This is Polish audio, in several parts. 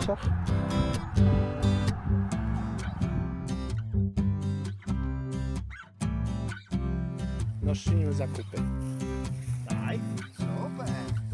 zdjęciach. Noszczymy zakupy. Daj. Super.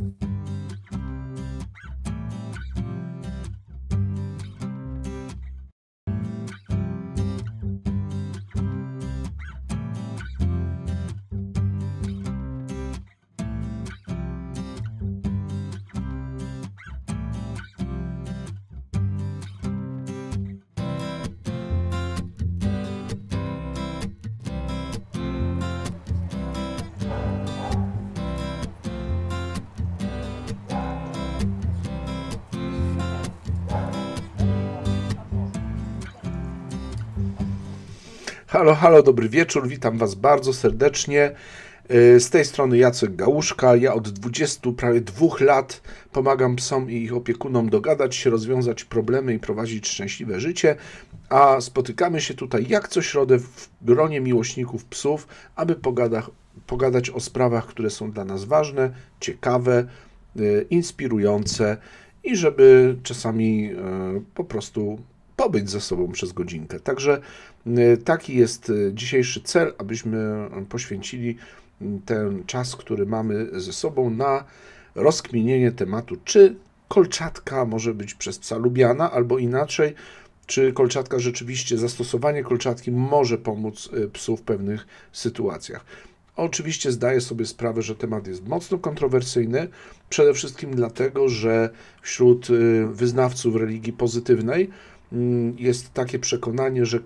Halo, halo, dobry wieczór, witam Was bardzo serdecznie. Z tej strony Jacek Gałuszka. Ja od prawie 2 lat pomagam psom i ich opiekunom dogadać się, rozwiązać problemy i prowadzić szczęśliwe życie, a spotykamy się tutaj jak co środę w gronie miłośników psów, aby pogadać o sprawach, które są dla nas ważne, ciekawe, inspirujące i żeby czasami po prostu pobyć ze sobą przez godzinkę. Także taki jest dzisiejszy cel, abyśmy poświęcili ten czas, który mamy ze sobą, na rozkminienie tematu, czy kolczatka może być przez psa lubiana, albo inaczej, czy kolczatka rzeczywiście, zastosowanie kolczatki może pomóc psu w pewnych sytuacjach. Oczywiście zdaję sobie sprawę, że temat jest mocno kontrowersyjny, przede wszystkim dlatego, że wśród wyznawców religii pozytywnej jest takie przekonanie, że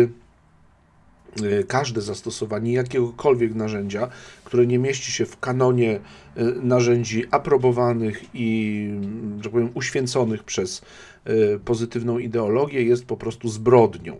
każde zastosowanie jakiegokolwiek narzędzia, które nie mieści się w kanonie narzędzi aprobowanych i, że powiem, uświęconych przez pozytywną ideologię, jest po prostu zbrodnią.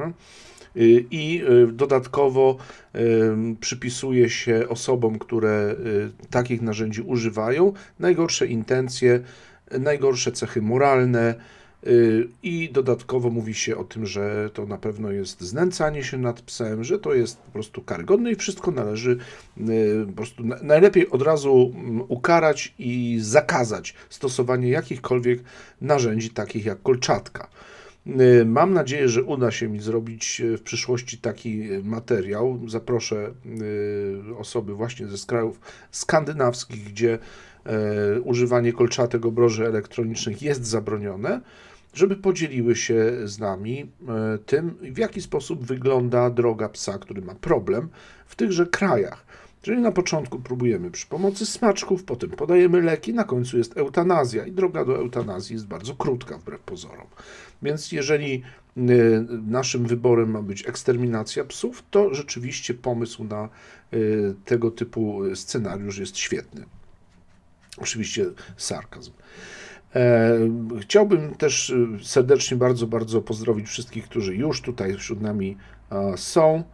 I dodatkowo przypisuje się osobom, które takich narzędzi używają, najgorsze intencje, najgorsze cechy moralne, i dodatkowo mówi się o tym, że to na pewno jest znęcanie się nad psem, że to jest po prostu karygodne i wszystko należy po prostu najlepiej od razu ukarać i zakazać stosowanie jakichkolwiek narzędzi takich jak kolczatka. Mam nadzieję, że uda się mi zrobić w przyszłości taki materiał. Zaproszę osoby właśnie ze krajów skandynawskich, gdzie używanie kolczatek obroży elektronicznych jest zabronione, żeby podzieliły się z nami tym, w jaki sposób wygląda droga psa, który ma problem w tychże krajach. Czyli na początku próbujemy przy pomocy smaczków, potem podajemy leki, na końcu jest eutanazja i droga do eutanazji jest bardzo krótka wbrew pozorom. Więc jeżeli naszym wyborem ma być eksterminacja psów, to rzeczywiście pomysł na tego typu scenariusz jest świetny. Oczywiście sarkazm. Chciałbym też serdecznie bardzo pozdrowić wszystkich, którzy już tutaj wśród nami są.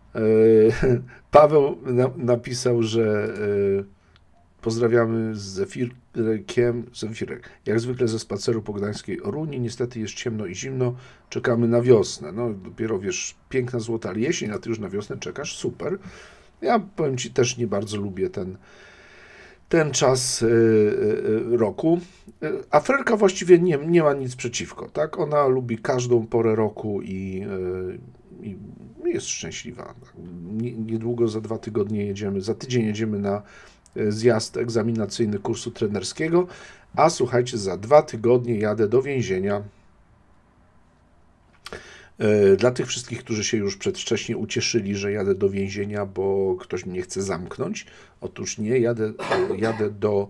Paweł napisał, że pozdrawiamy z Zefirkiem. Jak zwykle ze spaceru po gdańskiej Oruni. Niestety jest ciemno i zimno. Czekamy na wiosnę. No dopiero wiesz, piękna złota jesień, a ty już na wiosnę czekasz. Super. Ja powiem Ci, też nie bardzo lubię ten czas roku. A Frerka właściwie nie ma nic przeciwko, tak? Ona lubi każdą porę roku i jest szczęśliwa. Niedługo, za 2 tygodnie jedziemy, za tydzień jedziemy na zjazd egzaminacyjny kursu trenerskiego, a słuchajcie, za 2 tygodnie jadę do więzienia. Dla tych wszystkich, którzy się już przedwcześnie ucieszyli, że jadę do więzienia, bo ktoś mnie chce zamknąć. Otóż nie, jadę do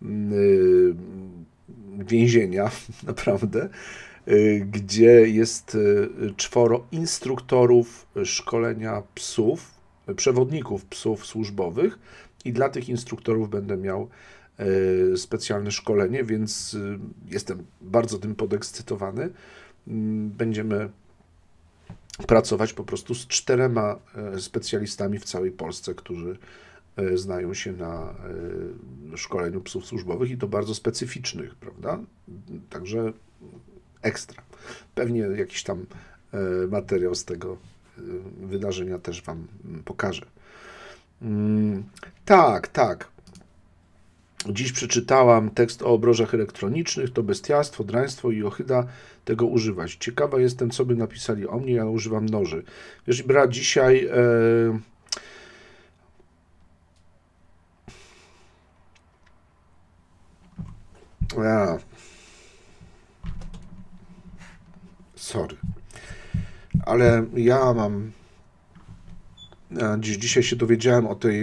więzienia, naprawdę, gdzie jest 4 instruktorów szkolenia psów, przewodników psów służbowych i dla tych instruktorów będę miał specjalne szkolenie, więc jestem bardzo tym podekscytowany. Będziemy pracować po prostu z 4 specjalistami w całej Polsce, którzy znają się na szkoleniu psów służbowych i to bardzo specyficznych, prawda? Także ekstra. Pewnie jakiś tam materiał z tego wydarzenia też Wam pokażę. Tak. Dziś przeczytałam tekst o obrożach elektronicznych, to bestialstwo, draństwo i ohyda tego używać. Ciekawa jestem, co by napisali o mnie, ja używam noży. Wiesz, brat, dzisiaj... Sorry. Ale ja mam... Dzisiaj się dowiedziałem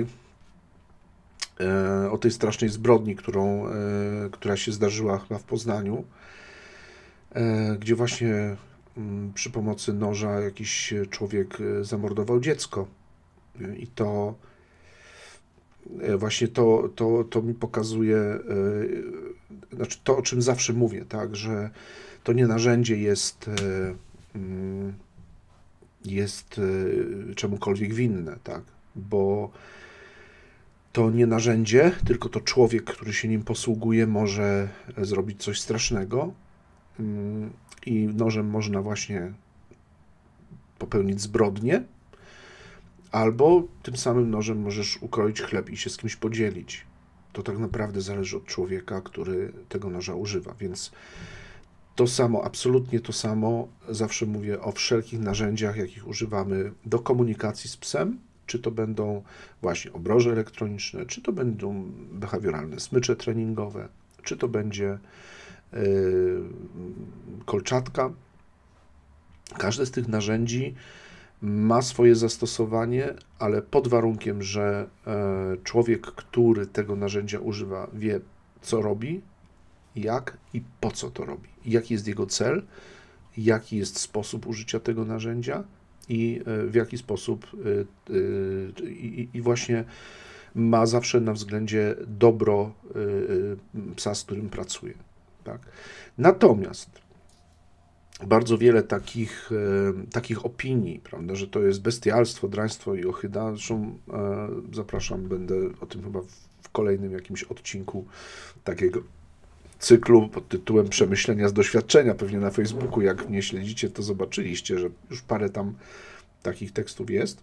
o tej strasznej zbrodni, która się zdarzyła chyba w Poznaniu, gdzie właśnie przy pomocy noża jakiś człowiek zamordował dziecko. I to właśnie to mi pokazuje, znaczy to, o czym zawsze mówię, tak, że to nie narzędzie jest czemukolwiek winne, tak, bo to nie narzędzie, tylko to człowiek, który się nim posługuje, może zrobić coś strasznego i nożem można właśnie popełnić zbrodnię, albo tym samym nożem możesz ukroić chleb i się z kimś podzielić. To tak naprawdę zależy od człowieka, który tego noża używa, więc to samo, absolutnie to samo, zawsze mówię o wszelkich narzędziach, jakich używamy do komunikacji z psem, czy to będą właśnie obroże elektroniczne, czy to będą behawioralne smycze treningowe, czy to będzie kolczatka. Każde z tych narzędzi ma swoje zastosowanie, ale pod warunkiem, że człowiek, który tego narzędzia używa, wie, co robi, jak i po co to robi, jaki jest jego cel, jaki jest sposób użycia tego narzędzia i w jaki sposób i właśnie ma zawsze na względzie dobro psa, z którym pracuje. Tak? Natomiast bardzo wiele takich opinii, prawda, że to jest bestialstwo, draństwo i ohyda. Zresztą zapraszam, będę o tym chyba w kolejnym jakimś odcinku takiego cyklu pod tytułem Przemyślenia z doświadczenia, pewnie na Facebooku, jak mnie śledzicie, to zobaczyliście, że już parę tam takich tekstów jest.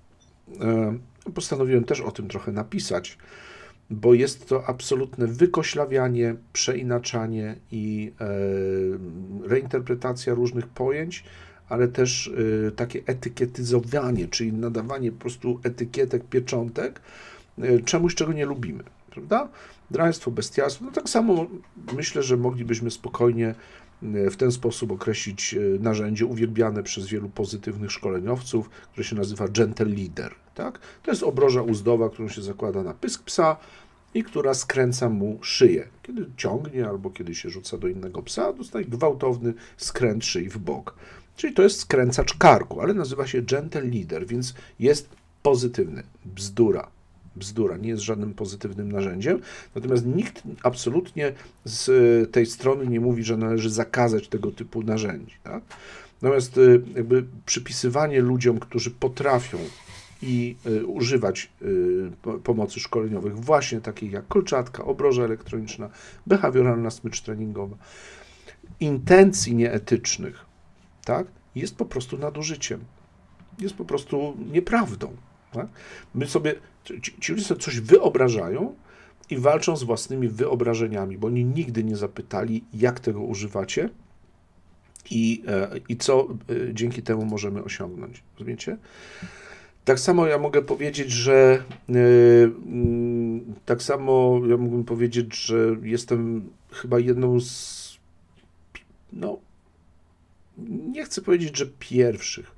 Postanowiłem też o tym trochę napisać, bo jest to absolutne wykoślawianie, przeinaczanie i reinterpretacja różnych pojęć, ale też takie etykietyzowanie, czyli nadawanie po prostu etykietek, pieczątek czemuś, czego nie lubimy, prawda? Draństwo, bestialstwo, no tak samo myślę, że moglibyśmy spokojnie w ten sposób określić narzędzie uwielbiane przez wielu pozytywnych szkoleniowców, które się nazywa Gentle Leader. Tak? To jest obroża uzdowa, którą się zakłada na pysk psa i która skręca mu szyję. Kiedy ciągnie albo kiedy się rzuca do innego psa, dostaje gwałtowny skręt szyi w bok. Czyli to jest skręcacz karku, ale nazywa się Gentle Leader, więc jest pozytywny. Bzdura. Bzdura, nie jest żadnym pozytywnym narzędziem, natomiast nikt absolutnie z tej strony nie mówi, że należy zakazać tego typu narzędzi. Tak? Natomiast jakby przypisywanie ludziom, którzy potrafią i używać pomocy szkoleniowych właśnie takich jak kolczatka, obroża elektroniczna, behawioralna smycz treningowa, intencji nieetycznych, tak? Jest po prostu nadużyciem. Jest po prostu nieprawdą. Tak? My sobie, ci ludzie sobie coś wyobrażają i walczą z własnymi wyobrażeniami, bo oni nigdy nie zapytali, jak tego używacie i co dzięki temu możemy osiągnąć. Rozumiecie? Tak samo ja mogę powiedzieć, że mógłbym powiedzieć, że jestem chyba jedną z, no, nie chcę powiedzieć, że pierwszych,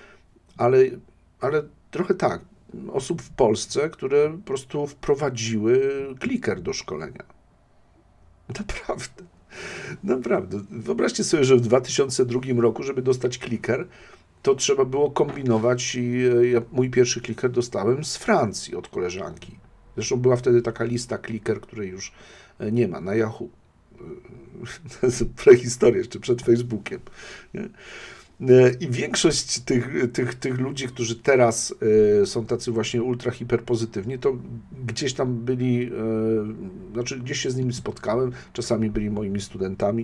ale trochę tak, osób w Polsce, które po prostu wprowadziły kliker do szkolenia. Naprawdę. Naprawdę. Wyobraźcie sobie, że w 2002 roku, żeby dostać kliker, to trzeba było kombinować i ja mój pierwszy kliker dostałem z Francji od koleżanki. Zresztą była wtedy taka lista kliker, której już nie ma, na Yahoo. To jest prehistoria, jeszcze przed Facebookiem. Nie? I większość tych ludzi, którzy teraz są tacy właśnie ultra hiperpozytywni, to gdzieś tam byli, znaczy gdzieś się z nimi spotkałem, czasami byli moimi studentami.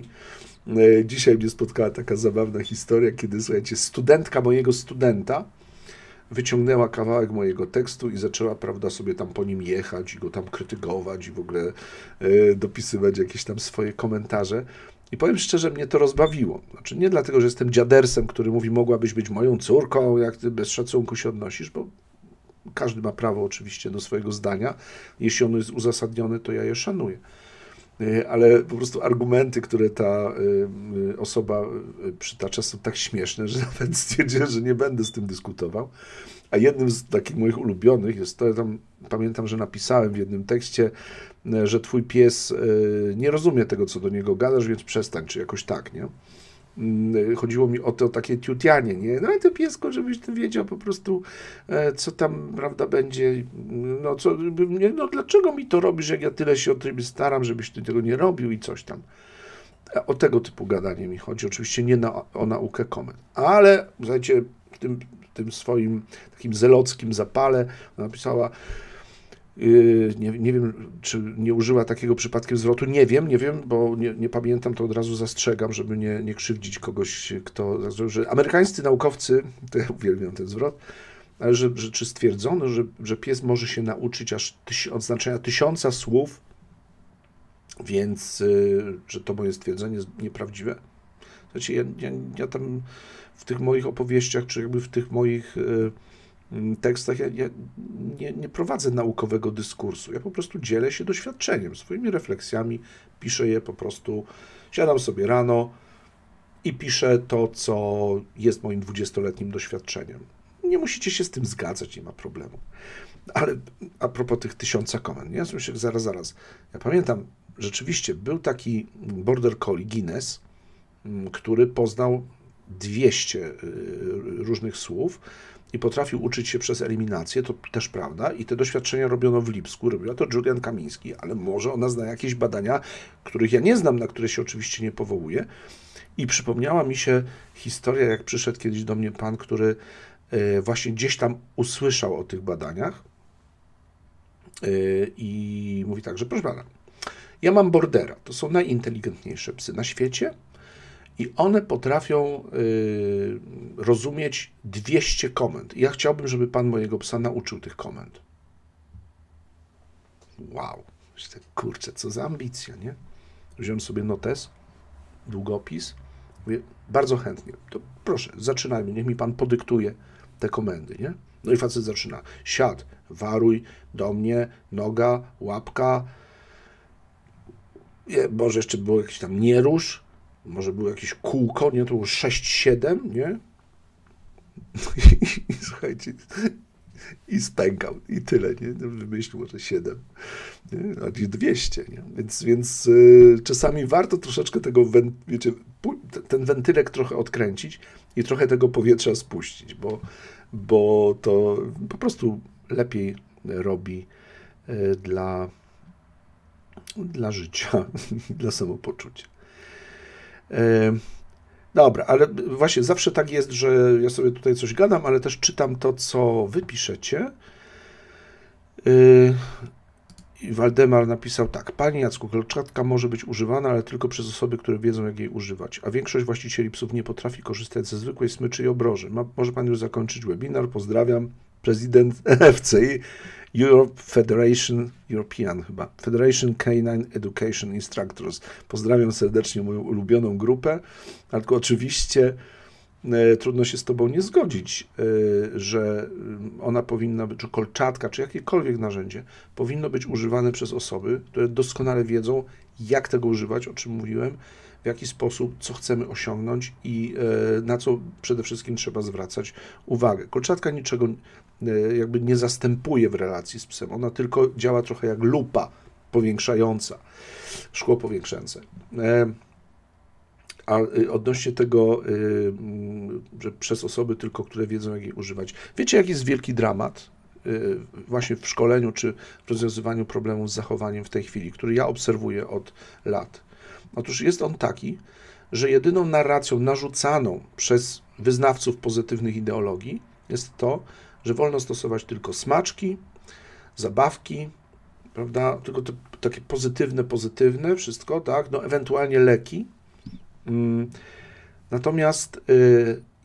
Dzisiaj mnie spotkała taka zabawna historia, kiedy, słuchajcie, studentka mojego studenta wyciągnęła kawałek mojego tekstu i zaczęła, prawda, sobie tam po nim jechać i go tam krytykować i w ogóle dopisywać jakieś tam swoje komentarze. I powiem szczerze, mnie to rozbawiło. Znaczy nie dlatego, że jestem dziadersem, który mówi, mogłabyś być moją córką, jak ty bez szacunku się odnosisz, bo każdy ma prawo oczywiście do swojego zdania. Jeśli ono jest uzasadnione, to ja je szanuję. Ale po prostu argumenty, które ta osoba przytacza, są tak śmieszne, że nawet stwierdziłem, że nie będę z tym dyskutował. A jednym z takich moich ulubionych jest to, ja tam pamiętam, że napisałem w jednym tekście, że twój pies nie rozumie tego, co do niego gadasz, więc przestań, czy jakoś tak, nie? Chodziło mi o to takie tiutianie, nie? No i to piesko, żebyś ty wiedział po prostu, co tam, prawda, będzie, no, no dlaczego mi to robisz, jak ja tyle się o ciebie staram, żebyś ty tego nie robił i coś tam. O tego typu gadanie mi chodzi, oczywiście nie o naukę komend. Ale, słuchajcie, w tym swoim takim zelockim zapale napisała, nie wiem, czy nie użyła takiego przypadkiem zwrotu, nie wiem, bo nie pamiętam, to od razu zastrzegam, żeby nie krzywdzić kogoś, że amerykańscy naukowcy, to ja uwielbiam ten zwrot, ale czy stwierdzono, że pies może się nauczyć aż od znaczenia 1000 słów, więc że to moje stwierdzenie jest nieprawdziwe. Znaczy, ja tam w tych moich opowieściach, czy jakby w tych moich tekstach ja nie prowadzę naukowego dyskursu. Ja po prostu dzielę się doświadczeniem, swoimi refleksjami, piszę je po prostu, siadam sobie rano i piszę to, co jest moim 20-letnim doświadczeniem. Nie musicie się z tym zgadzać, nie ma problemu. Ale a propos tych 1000 komend, ja myślę, zaraz. Ja pamiętam, rzeczywiście był taki border collie Guinness, który poznał 200 różnych słów i potrafił uczyć się przez eliminację, to też prawda, i te doświadczenia robiono w Lipsku, robiła to Julian Kamiński, ale może ona zna jakieś badania, których ja nie znam, na które się oczywiście nie powołuję. I przypomniała mi się historia, jak przyszedł kiedyś do mnie pan, który właśnie gdzieś tam usłyszał o tych badaniach i mówi tak, że proszę pana, ja mam bordera, to są najinteligentniejsze psy na świecie, i one potrafią rozumieć 200 komend. I ja chciałbym, żeby pan mojego psa nauczył tych komend. Wow, kurczę, co za ambicja, nie? Wziąłem sobie notes, długopis, mówię, bardzo chętnie, to proszę, zaczynajmy, niech mi pan podyktuje te komendy, nie? No i facet zaczyna, siad, waruj, do mnie, noga, łapka, może jeszcze było jakieś tam nie rusz, może było jakieś kółko, nie? To było 6-7, nie? I słuchajcie, i spękał, i tyle, nie? Wymyślił może 7, nie? A 200, nie? Więc czasami warto troszeczkę tego, wiecie, ten wentylek trochę odkręcić i trochę tego powietrza spuścić, bo to po prostu lepiej robi dla życia, dla samopoczucia. Dobra, ale właśnie zawsze tak jest, że ja sobie tutaj coś gadam, ale też czytam to, co wy piszecie. I Waldemar napisał tak. Panie Jacku, kolczatka może być używana, ale tylko przez osoby, które wiedzą, jak jej używać. A większość właścicieli psów nie potrafi korzystać ze zwykłej smyczy i obroży. Może pan już zakończyć webinar. Pozdrawiam. Prezydent FCI Federation Canine Education Instructors. Pozdrawiam serdecznie moją ulubioną grupę, ale oczywiście trudno się z tobą nie zgodzić, że ona powinna być, czy kolczatka, czy jakiekolwiek narzędzie powinno być używane przez osoby, które doskonale wiedzą, jak tego używać, o czym mówiłem, w jaki sposób, co chcemy osiągnąć i na co przede wszystkim trzeba zwracać uwagę. Kolczatka niczego jakby nie zastępuje w relacji z psem, ona tylko działa trochę jak lupa powiększająca, szkło powiększające. A odnośnie tego, że przez osoby tylko, które wiedzą, jak jej używać. Wiecie, jaki jest wielki dramat właśnie w szkoleniu czy w rozwiązywaniu problemów z zachowaniem w tej chwili, który ja obserwuję od lat? Otóż jest on taki, że jedyną narracją narzucaną przez wyznawców pozytywnych ideologii jest to, że wolno stosować tylko smaczki, zabawki, prawda? Tylko to takie pozytywne wszystko, tak? No ewentualnie leki. Natomiast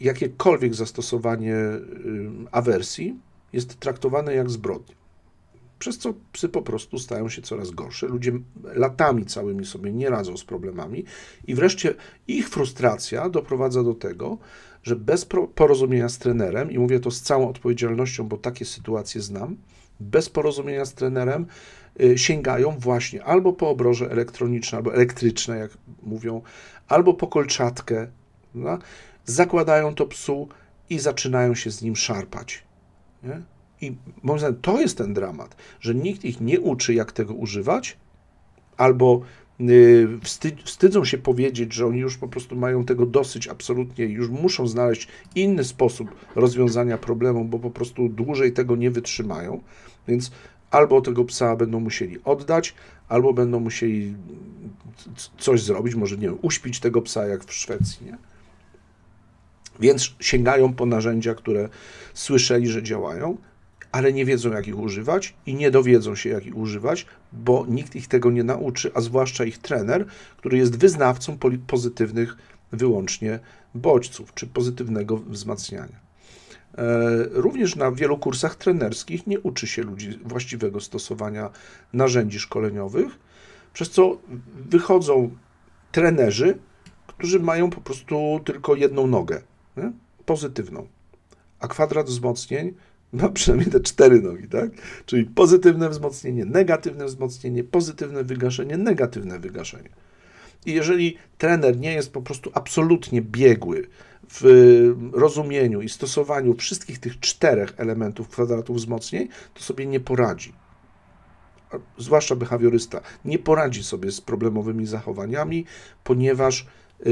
jakiekolwiek zastosowanie awersji jest traktowane jak zbrodnia. Przez co psy po prostu stają się coraz gorsze. Ludzie latami całymi sobie nie radzą z problemami i wreszcie ich frustracja doprowadza do tego, że bez porozumienia z trenerem, i mówię to z całą odpowiedzialnością, bo takie sytuacje znam, bez porozumienia z trenerem sięgają właśnie albo po obroże elektroniczne, albo elektryczne, jak mówią, albo po kolczatkę, no, zakładają to psu i zaczynają się z nim szarpać. Nie? I moim zdaniem to jest ten dramat, że nikt ich nie uczy, jak tego używać, albo wstydzą się powiedzieć, że oni już po prostu mają tego dosyć absolutnie i już muszą znaleźć inny sposób rozwiązania problemu, bo po prostu dłużej tego nie wytrzymają, więc albo tego psa będą musieli oddać, albo będą musieli coś zrobić, może nie wiem, uśpić tego psa jak w Szwecji, nie? Więc sięgają po narzędzia, które słyszeli, że działają, ale nie wiedzą, jak ich używać i nie dowiedzą się, jak ich używać, bo nikt ich tego nie nauczy, a zwłaszcza ich trener, który jest wyznawcą pozytywnych wyłącznie bodźców, czy pozytywnego wzmacniania. Również na wielu kursach trenerskich nie uczy się ludzi właściwego stosowania narzędzi szkoleniowych, przez co wychodzą trenerzy, którzy mają po prostu tylko jedną nogę, nie? Pozytywną, a kwadrat wzmocnień ma przynajmniej te 4 nogi, tak? Czyli pozytywne wzmocnienie, negatywne wzmocnienie, pozytywne wygaszenie, negatywne wygaszenie. I jeżeli trener nie jest po prostu absolutnie biegły w rozumieniu i stosowaniu wszystkich tych 4 elementów kwadratu wzmocnień, to sobie nie poradzi. Zwłaszcza behawiorysta nie poradzi sobie z problemowymi zachowaniami, ponieważ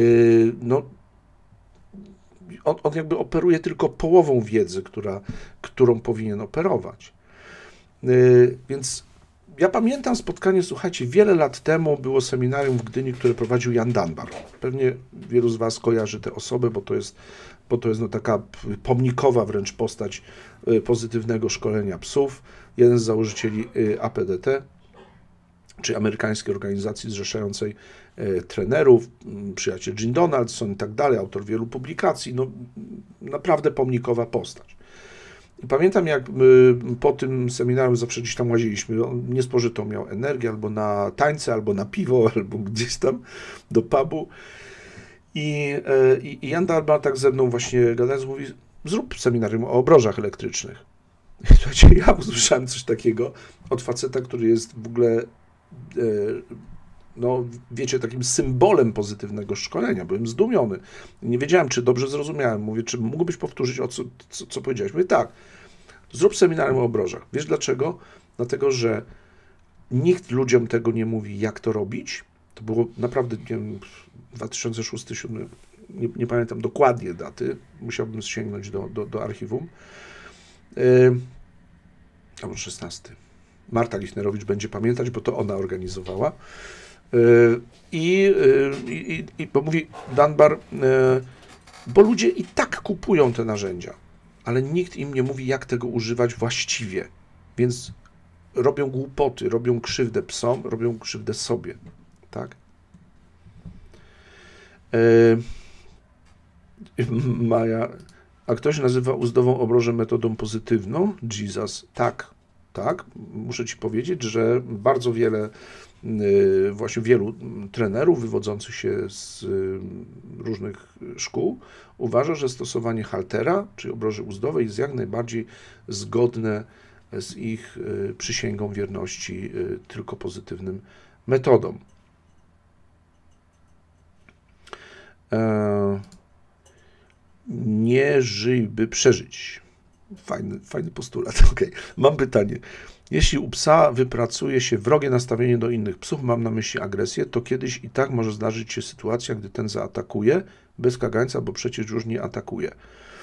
on jakby operuje tylko połową wiedzy, którą powinien operować. Więc ja pamiętam spotkanie, słuchajcie, wiele lat temu było seminarium w Gdyni, które prowadził Jan Dunbar. Pewnie wielu z Was kojarzy tę osobę, bo to jest taka pomnikowa wręcz postać pozytywnego szkolenia psów. Jeden z założycieli APDT, czy amerykańskiej organizacji zrzeszającej trenerów, przyjaciel Gene Donaldson i tak dalej, autor wielu publikacji, no naprawdę pomnikowa postać. I pamiętam, jak po tym seminarium zawsze gdzieś tam łaziliśmy, on niespożytą miał energię, albo na tańce, albo na piwo, albo gdzieś tam do pubu. I Jan Dunbar tak ze mną właśnie gadając mówi, zrób seminarium o obrożach elektrycznych. I słuchajcie, ja usłyszałem coś takiego od faceta, który jest w ogóle no, wiecie, takim symbolem pozytywnego szkolenia. Byłem zdumiony. Nie wiedziałem, czy dobrze zrozumiałem. Mówię, czy mógłbyś powtórzyć, co powiedziałeś? Mówię, tak, zrób seminarium o obrożach. Wiesz dlaczego? Dlatego, że nikt ludziom tego nie mówi, jak to robić. To było naprawdę, nie wiem, 2006-2007, nie pamiętam dokładnie daty. Musiałbym sięgnąć do archiwum. Albo 16. Marta Lichnerowicz będzie pamiętać, bo to ona organizowała. Bo mówi Dunbar, bo ludzie i tak kupują te narzędzia, ale nikt im nie mówi, jak tego używać właściwie. Więc robią głupoty, robią krzywdę psom, robią krzywdę sobie. Tak? Maja, a ktoś nazywa uzdową obrożę metodą pozytywną? Jesus, tak. Tak, muszę Ci powiedzieć, że bardzo wielu trenerów wywodzących się z różnych szkół uważa, że stosowanie haltera, czy obroży uzdowej jest jak najbardziej zgodne z ich przysięgą wierności tylko pozytywnym metodom. Nie żyj, by przeżyć. Fajny postulat. Okay. Mam pytanie. Jeśli u psa wypracuje się wrogie nastawienie do innych psów, mam na myśli agresję, to kiedyś i tak może zdarzyć się sytuacja, gdy ten zaatakuje bez kagańca, bo przecież już nie atakuje.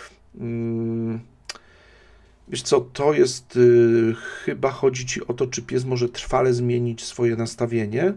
Wiesz co, to jest, chyba chodzi Ci o to, czy pies może trwale zmienić swoje nastawienie?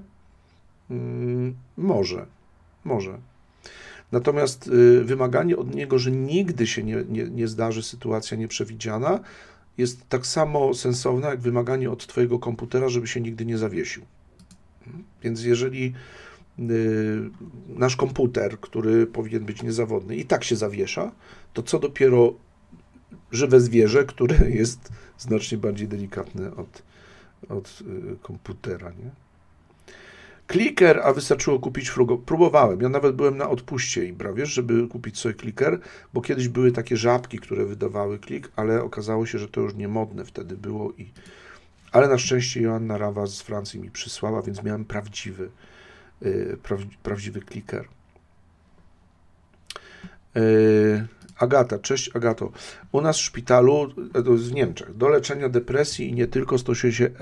Może. Natomiast wymaganie od niego, że nigdy się nie zdarzy sytuacja nieprzewidziana, jest tak samo sensowne, jak wymaganie od Twojego komputera, żeby się nigdy nie zawiesił. Więc jeżeli nasz komputer, który powinien być niezawodny, i tak się zawiesza, to co dopiero żywe zwierzę, które jest znacznie bardziej delikatne od komputera, nie? Kliker, a wystarczyło kupić Frugo. Próbowałem. Ja nawet byłem na odpuście i wiesz, żeby kupić sobie kliker, bo kiedyś były takie żabki, które wydawały klik, ale okazało się, że to już nie modne wtedy było. Ale na szczęście Joanna Rawa z Francji mi przysłała, więc miałem prawdziwy kliker. Agata, cześć Agato. U nas w szpitalu, to jest w Niemczech, do leczenia depresji i nie tylko stosuje się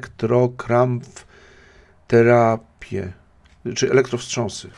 elektrokrampfterapię, czy elektrowstrząsy.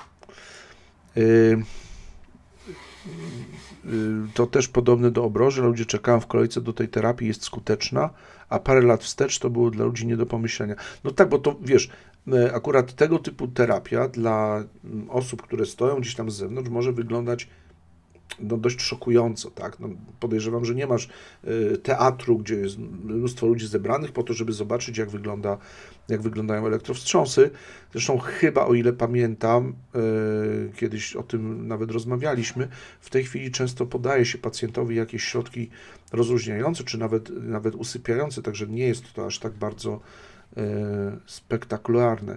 To też podobne do obroży. Ludzie czekają w kolejce do tej terapii, jest skuteczna, a parę lat wstecz to było dla ludzi nie do pomyślenia. No tak, bo to wiesz, akurat tego typu terapia dla osób, które stoją gdzieś tam z zewnątrz, może wyglądać dość szokująco, tak? No, podejrzewam, że nie masz teatru, gdzie jest mnóstwo ludzi zebranych po to, żeby zobaczyć, jak wyglądają elektrowstrząsy. Zresztą chyba, o ile pamiętam, kiedyś o tym nawet rozmawialiśmy, w tej chwili często podaje się pacjentowi jakieś środki rozluźniające, czy nawet usypiające, także nie jest to aż tak bardzo spektakularne.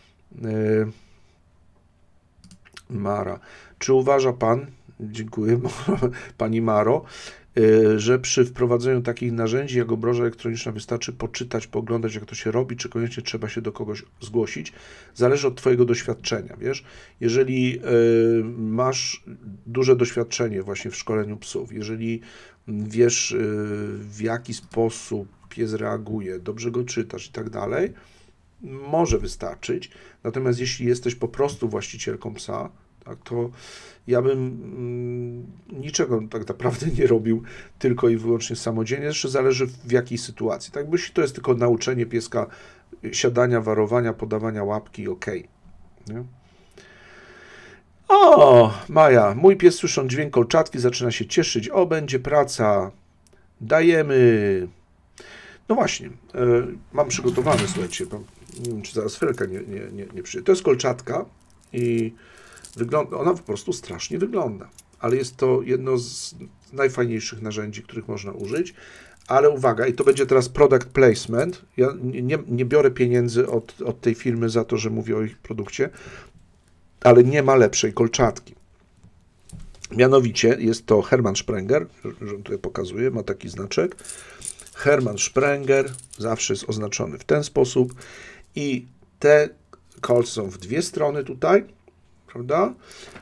Mara, czy uważa Pan, dziękuję Pani Maro, że przy wprowadzeniu takich narzędzi jak obroża elektroniczna wystarczy poczytać, pooglądać, jak to się robi, czy koniecznie trzeba się do kogoś zgłosić? Zależy od Twojego doświadczenia, wiesz? Jeżeli masz duże doświadczenie właśnie w szkoleniu psów, jeżeli wiesz, w jaki sposób pies reaguje, dobrze go czytasz i tak dalej, może wystarczyć. Natomiast jeśli jesteś po prostu właścicielką psa, tak, to ja bym niczego tak naprawdę nie robił tylko i wyłącznie samodzielnie. Jeszcze zależy w jakiej sytuacji. Tak, bo jeśli to jest tylko nauczenie pieska siadania, warowania, podawania łapki, okej. Nie? O, Maja, mój pies słysząc dźwięk kolczatki zaczyna się cieszyć. O, będzie praca. Dajemy. No właśnie, mam przygotowane, słuchajcie, nie wiem, czy zaraz Felka nie przyjdzie. To jest kolczatka i wygląda, ona po prostu strasznie wygląda, ale jest to jedno z najfajniejszych narzędzi, których można użyć. Ale uwaga, i to będzie teraz product placement. Ja nie biorę pieniędzy od tej firmy za to, że mówię o ich produkcie, ale nie ma lepszej kolczatki. Mianowicie jest to Hermann Sprenger, że tutaj pokazuję, ma taki znaczek. Hermann Sprenger zawsze jest oznaczony w ten sposób i te kolce są w dwie strony tutaj, prawda?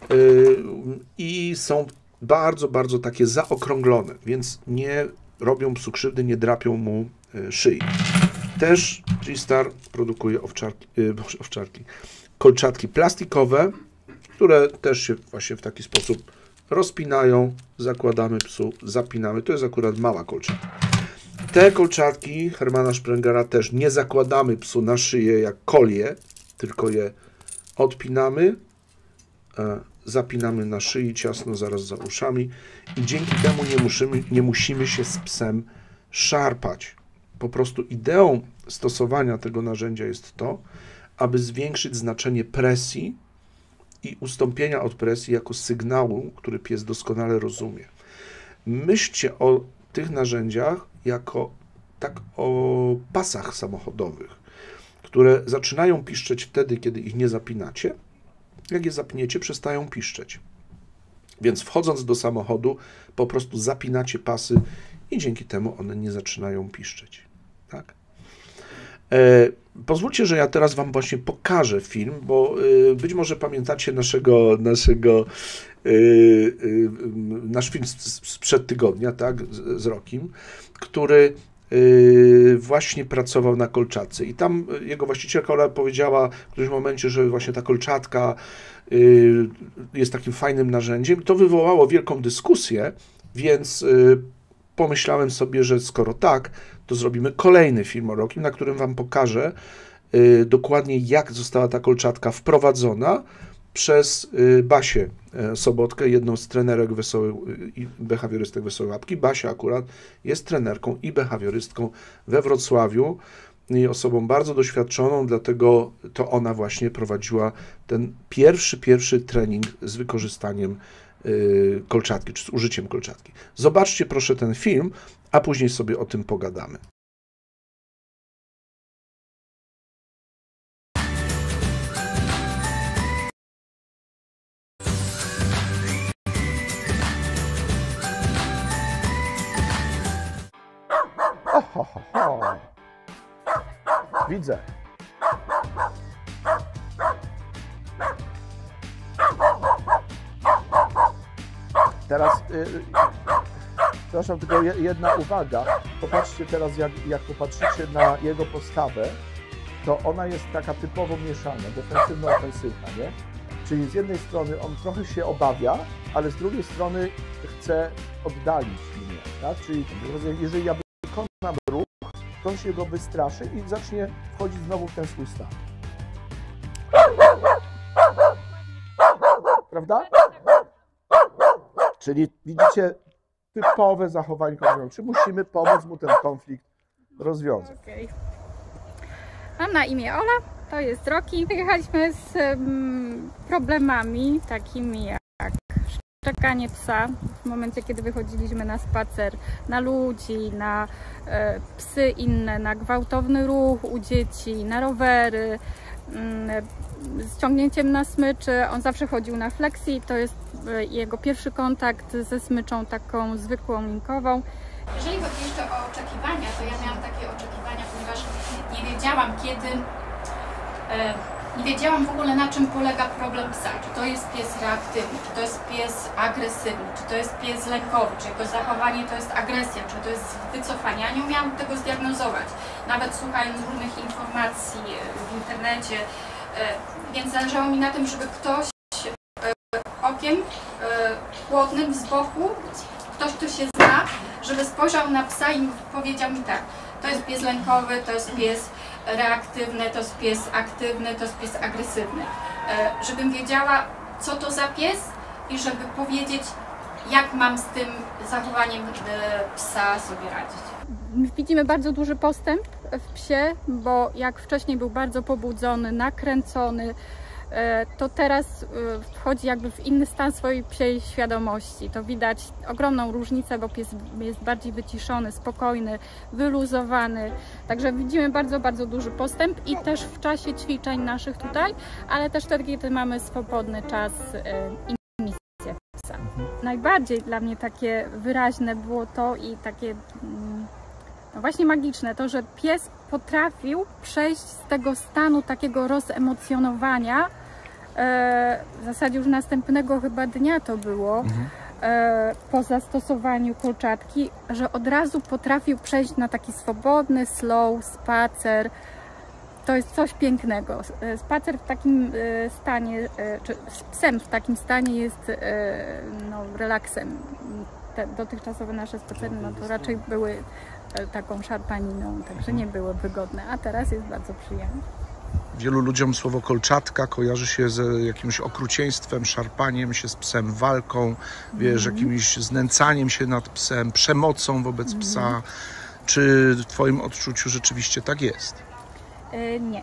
I są bardzo, bardzo takie zaokrąglone, więc nie robią psu krzywdy, nie drapią mu szyi. Też G-Star produkuje kolczatki plastikowe, które też się właśnie w taki sposób rozpinają, zakładamy psu, zapinamy. To jest akurat mała kolczatka. Te kolczatki Hermana Sprengera też nie zakładamy psu na szyję jak kolie, tylko je odpinamy, zapinamy na szyi ciasno zaraz za uszami i dzięki temu nie musimy się z psem szarpać. Po prostu ideą stosowania tego narzędzia jest to, aby zwiększyć znaczenie presji i ustąpienia od presji jako sygnału, który pies doskonale rozumie. Myślcie o tych narzędziach jako o pasach samochodowych, które zaczynają piszczeć wtedy, kiedy ich nie zapinacie. Jak je zapniecie, przestają piszczeć. Więc wchodząc do samochodu, po prostu zapinacie pasy i dzięki temu one nie zaczynają piszczeć. Tak? Pozwólcie, że ja teraz Wam właśnie pokażę film, bo być może pamiętacie nasz film sprzed tygodnia, tak, z Rokim, który właśnie pracował na kolczatce i tam jego właścicielka powiedziała w którymś momencie, że właśnie ta kolczatka jest takim fajnym narzędziem. To wywołało wielką dyskusję, więc pomyślałem sobie, że skoro tak, to zrobimy kolejny film o Rokim, na którym Wam pokażę dokładnie, jak została ta kolczatka wprowadzona przez Basię Sobotkę, jedną z trenerek i behawiorystek Wesołej Łapki. Basia akurat jest trenerką i behawiorystką we Wrocławiu. jej osobą bardzo doświadczoną, dlatego to ona właśnie prowadziła ten pierwszy trening z wykorzystaniem kolczatki, czy z użyciem kolczatki. Zobaczcie proszę ten film, a później sobie o tym pogadamy. Widzę. Teraz, przepraszam, tylko jedna uwaga. Popatrzcie teraz, jak popatrzycie na jego postawę, to ona jest taka typowo mieszana, defensywno-ofensywna, nie? Czyli z jednej strony on trochę się obawia, ale z drugiej strony chce oddalić mnie, tak? Czyli jeżeli ja wykonam ruch, to on się go wystraszy i zacznie wchodzić znowu w ten swój stan. Prawda? Czyli widzicie typowe zachowanie konfliktu. Czy musimy pomóc mu ten konflikt rozwiązać? Okay. Mam na imię Ola, to jest Roki. Wyjechaliśmy z problemami takimi jak szczekanie psa w momencie, kiedy wychodziliśmy na spacer, na ludzi, na psy inne, na gwałtowny ruch u dzieci, na rowery, z ciągnięciem na smyczy. On zawsze chodził na flexi, to jest jego pierwszy kontakt ze smyczą taką zwykłą linkową. Jeżeli chodzi jeszcze o oczekiwania, to ja miałam takie oczekiwania, ponieważ nie wiedziałam nie wiedziałam w ogóle, na czym polega problem psa. Czy to jest pies reaktywny, czy to jest pies agresywny, czy to jest pies lękowy, czy jego zachowanie to jest agresja, czy to jest wycofanie. Ja nie umiałam tego zdiagnozować, nawet słuchając różnych informacji w internecie, więc zależało mi na tym, żeby ktoś okiem chłodnym z boku, ktoś, kto się zna, żeby spojrzał na psa i powiedział mi tak, to jest pies lękowy, to jest pies reaktywny, to jest pies aktywny, to jest pies agresywny. Żebym wiedziała, co to za pies i żeby powiedzieć, jak mam z tym zachowaniem psa sobie radzić. Widzimy bardzo duży postęp w psie, bo jak wcześniej był bardzo pobudzony, nakręcony, to teraz wchodzi jakby w inny stan swojej psiej świadomości. To widać ogromną różnicę, bo pies jest bardziej wyciszony, spokojny, wyluzowany. Także widzimy bardzo duży postęp i też w czasie ćwiczeń naszych tutaj, ale też wtedy, kiedy mamy swobodny czas i misję psa. Najbardziej dla mnie takie wyraźne było to i takie no właśnie magiczne, to, że pies potrafił przejść z tego stanu takiego rozemocjonowania, w zasadzie już następnego chyba dnia to było, po zastosowaniu kolczatki, że od razu potrafił przejść na taki swobodny, slow spacer. To jest coś pięknego. Spacer w takim stanie, czy z psem w takim stanie jest no, relaksem. Te dotychczasowe nasze spacery no, to raczej były taką szarpaniną, także nie było wygodne, a teraz jest bardzo przyjemne. Wielu ludziom słowo kolczatka kojarzy się z jakimś okrucieństwem, szarpaniem się z psem, walką, wiesz, jakimś znęcaniem się nad psem, przemocą wobec psa. Czy w Twoim odczuciu rzeczywiście tak jest? Nie.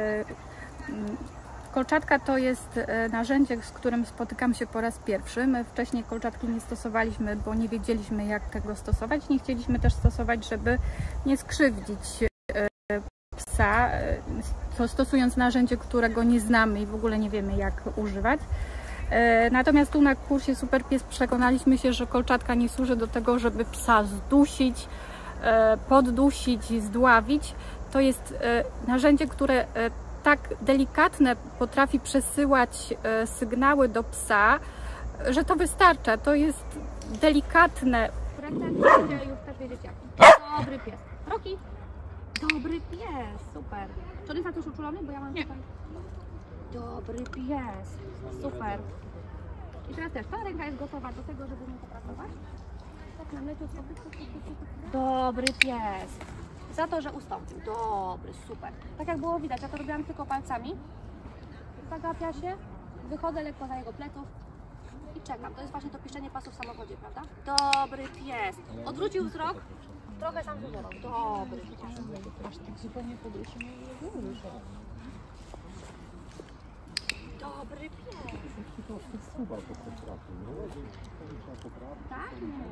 Kolczatka to jest narzędzie, z którym spotykam się po raz pierwszy. My wcześniej kolczatki nie stosowaliśmy, bo nie wiedzieliśmy, jak tego stosować. Nie chcieliśmy też stosować, żeby nie skrzywdzić psa, stosując narzędzie, którego nie znamy i w ogóle nie wiemy, jak używać. Natomiast tu na kursie Super Pies przekonaliśmy się, że kolczatka nie służy do tego, żeby psa zdusić, poddusić, zdławić. To jest narzędzie, które tak delikatne potrafi przesyłać sygnały do psa, że to wystarcza. To jest delikatne. Już tak wiedzieć jak. Dobry pies. Roki. Dobry pies. Super. Czy on jest na to już uczulony? Bo ja mam tutaj... Dobry pies. Super. I teraz też ta ręka jest gotowa do tego, żeby mu popracować. Tak na leciutko. Dobry pies. Za to, że ustąpił. Dobry, super. Tak jak było widać, ja to robiłam tylko palcami. Zagapia się, wychodzę lekko za jego pleców I czekam. To jest właśnie to piszczenie pasu w samochodzie, prawda? Dobry pies. Odwrócił wzrok. Trochę sam wywołał. Dobry pies. Aż tak zupełnie podróży nie mówisz. Dobry pies. Tak?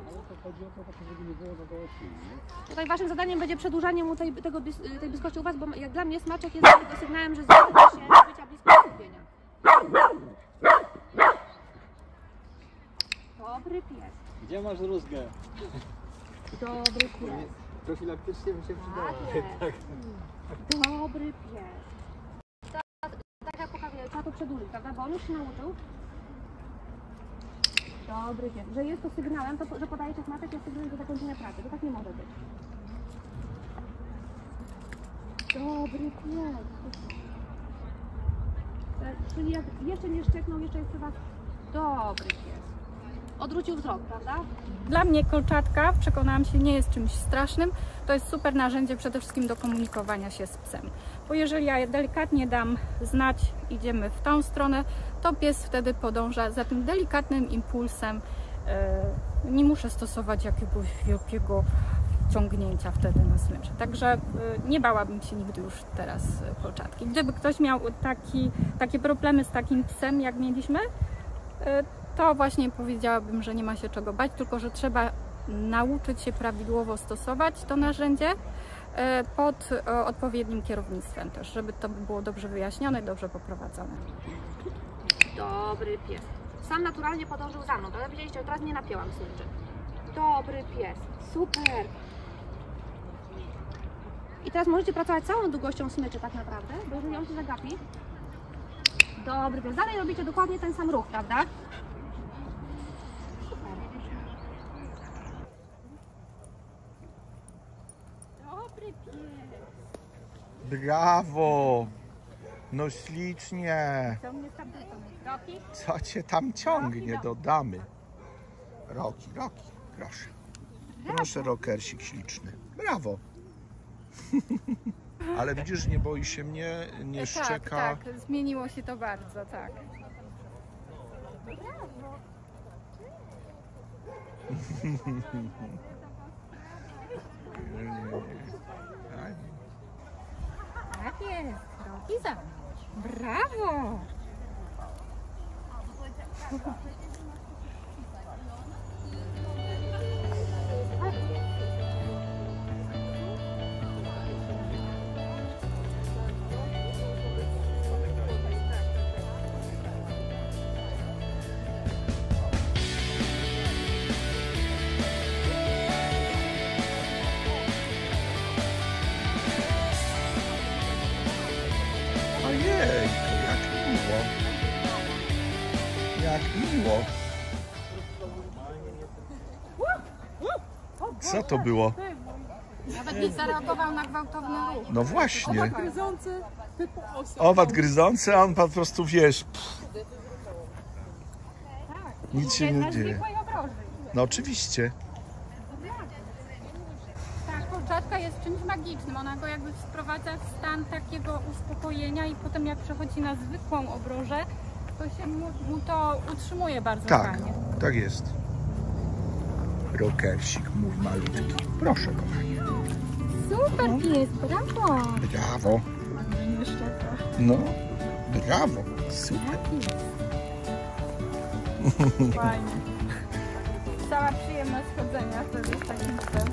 Tutaj waszym zadaniem będzie przedłużanie mu tej bliskości u was, bo jak dla mnie smaczek jest tylko sygnałem, że zbliża się do bycia blisko skupienia. Dobry pies. Gdzie masz rózgę? Dobry pies. Profilaktycznie by się przydało. Tak jest. Dobry pies. Tak jak pokazuję, trzeba to przedłużyć, prawda? Bo on już się nauczył. Dobry pies. Że jest to sygnałem, to, że podajecie smaczek, jest sygnałem do zakończenia pracy. To tak nie może być. Dobry pies. Czyli jak jeszcze nie szczeknął, jeszcze jest przy was. Dobry pies. Odwrócił wzrok, prawda? Dla mnie kolczatka, przekonałam się, nie jest czymś strasznym. To jest super narzędzie przede wszystkim do komunikowania się z psem. Bo jeżeli ja delikatnie dam znać, idziemy w tą stronę, to pies wtedy podąża za tym delikatnym impulsem. Nie muszę stosować jakiegoś wielkiego ciągnięcia wtedy na smyczy. Także nie bałabym się nigdy już teraz kolczatki. Gdyby ktoś miał takie problemy z takim psem, jak mieliśmy, to właśnie powiedziałabym, że nie ma się czego bać, tylko że trzeba nauczyć się prawidłowo stosować to narzędzie pod odpowiednim kierownictwem też, żeby to było dobrze wyjaśnione i dobrze poprowadzone. Dobry pies. Sam naturalnie podążył za mną, prawda? Widzieliście, od razu nie napięłam smyczy. Dobry pies. Super. I teraz możecie pracować całą długością smyczy tak naprawdę, bo jeżeli on się zagapi. Dobry pies. Dalej robicie dokładnie ten sam ruch, prawda? Dobry pies. Brawo! No ślicznie! Ciągnie z tabletą. Roki? Co cię tam ciągnie do damy? Roki, proszę. Proszę, rokersik śliczny. Brawo! Ale widzisz, nie boi się mnie, nie szczeka. Tak, zmieniło się to bardzo, tak. Tak jest, roki za mną. Brawo! Ojej, jak miło. Jak miło. Co to było? Nawet nie zareagował na gwałtowny ruch. No właśnie. Gryzący typu osa. Owad gryzący, a on po prostu, wiesz, nic się nie dzieje. No oczywiście. Tak, kolczatka jest czymś magicznym. Ona go jakby wprowadza w stan takiego uspokojenia i potem jak przechodzi na zwykłą obrożę, to się mu to utrzymuje bardzo Tak, fajnie. tak jest. Rokersik mój malutki. Proszę, kochanie. Super pies, brawo! Brawo. No, brawo. Super. Fajnie. Cała przyjemność chodzenia wtedy z takim psem.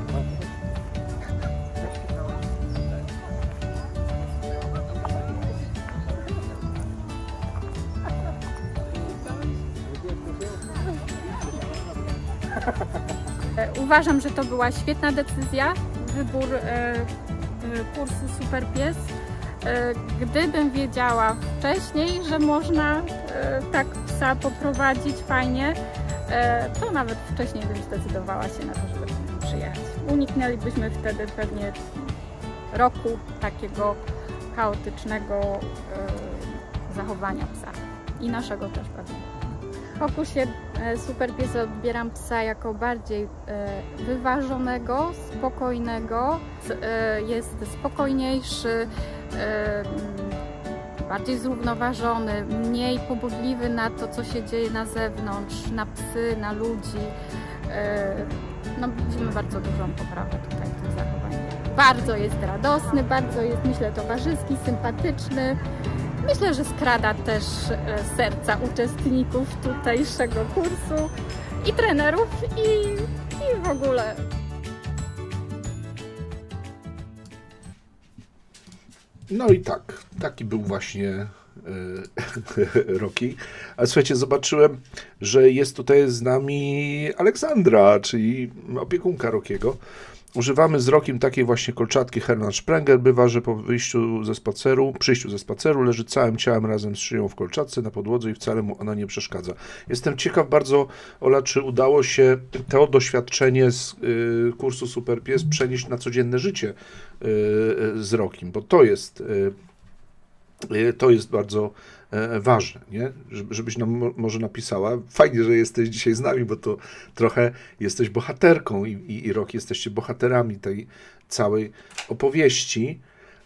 Uważam, że to była świetna decyzja, wybór kursu Super Pies. Gdybym wiedziała wcześniej, że można tak psa poprowadzić fajnie, to nawet wcześniej bym zdecydowała się na to, żeby przyjechać. Uniknęlibyśmy wtedy pewnie roku takiego chaotycznego zachowania psa i naszego też pewnie. W pokusie Super Pies odbieram psa jako bardziej wyważonego, spokojnego. Jest spokojniejszy, bardziej zrównoważony, mniej pobudliwy na to, co się dzieje na zewnątrz, na psy, na ludzi. No, widzimy bardzo dużą poprawę tutaj w tym zachowaniu. Bardzo jest radosny, bardzo jest, myślę, towarzyski, sympatyczny. Myślę, że skrada też serca uczestników tutejszego kursu i trenerów i w ogóle. No i tak, taki był właśnie Rocky. Ale słuchajcie, zobaczyłem, że jest tutaj z nami Aleksandra, czyli opiekunka Rockiego. Używamy z Rockiem takiej właśnie kolczatki Hermann Sprenger. Bywa, że po przyjściu ze spaceru leży całym ciałem razem z szyją w kolczatce na podłodze i wcale mu ona nie przeszkadza. Jestem ciekaw bardzo, Ola, czy udało się to doświadczenie z kursu Super Pies przenieść na codzienne życie z Rockiem, bo to jest bardzo ważne, nie? Żebyś nam może napisała. Fajnie, że jesteś dzisiaj z nami, bo to trochę jesteś bohaterką i Rocky, jesteście bohaterami tej całej opowieści.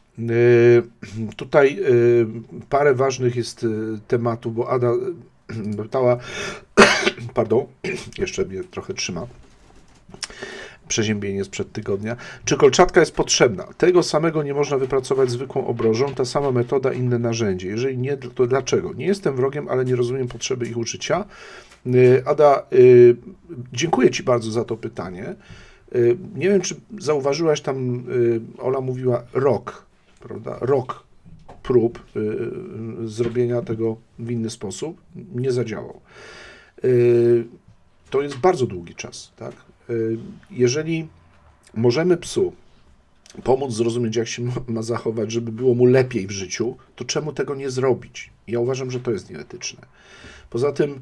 Tutaj parę ważnych jest tematów, bo Ada pytała, pardon, jeszcze mnie trochę trzyma, przeziębienie sprzed tygodnia. Czy kolczatka jest potrzebna? Tego samego nie można wypracować zwykłą obrożą, ta sama metoda, inne narzędzie. Jeżeli nie, to dlaczego? Nie jestem wrogiem, ale nie rozumiem potrzeby ich użycia. Ada, dziękuję Ci bardzo za to pytanie. Nie wiem, czy zauważyłaś, tam Ola mówiła rok, prawda? Rok prób zrobienia tego w inny sposób nie zadziałał. To jest bardzo długi czas, tak? Jeżeli możemy psu pomóc zrozumieć, jak się ma zachować, żeby było mu lepiej w życiu, to czemu tego nie zrobić? Ja uważam, że to jest nieetyczne. Poza tym,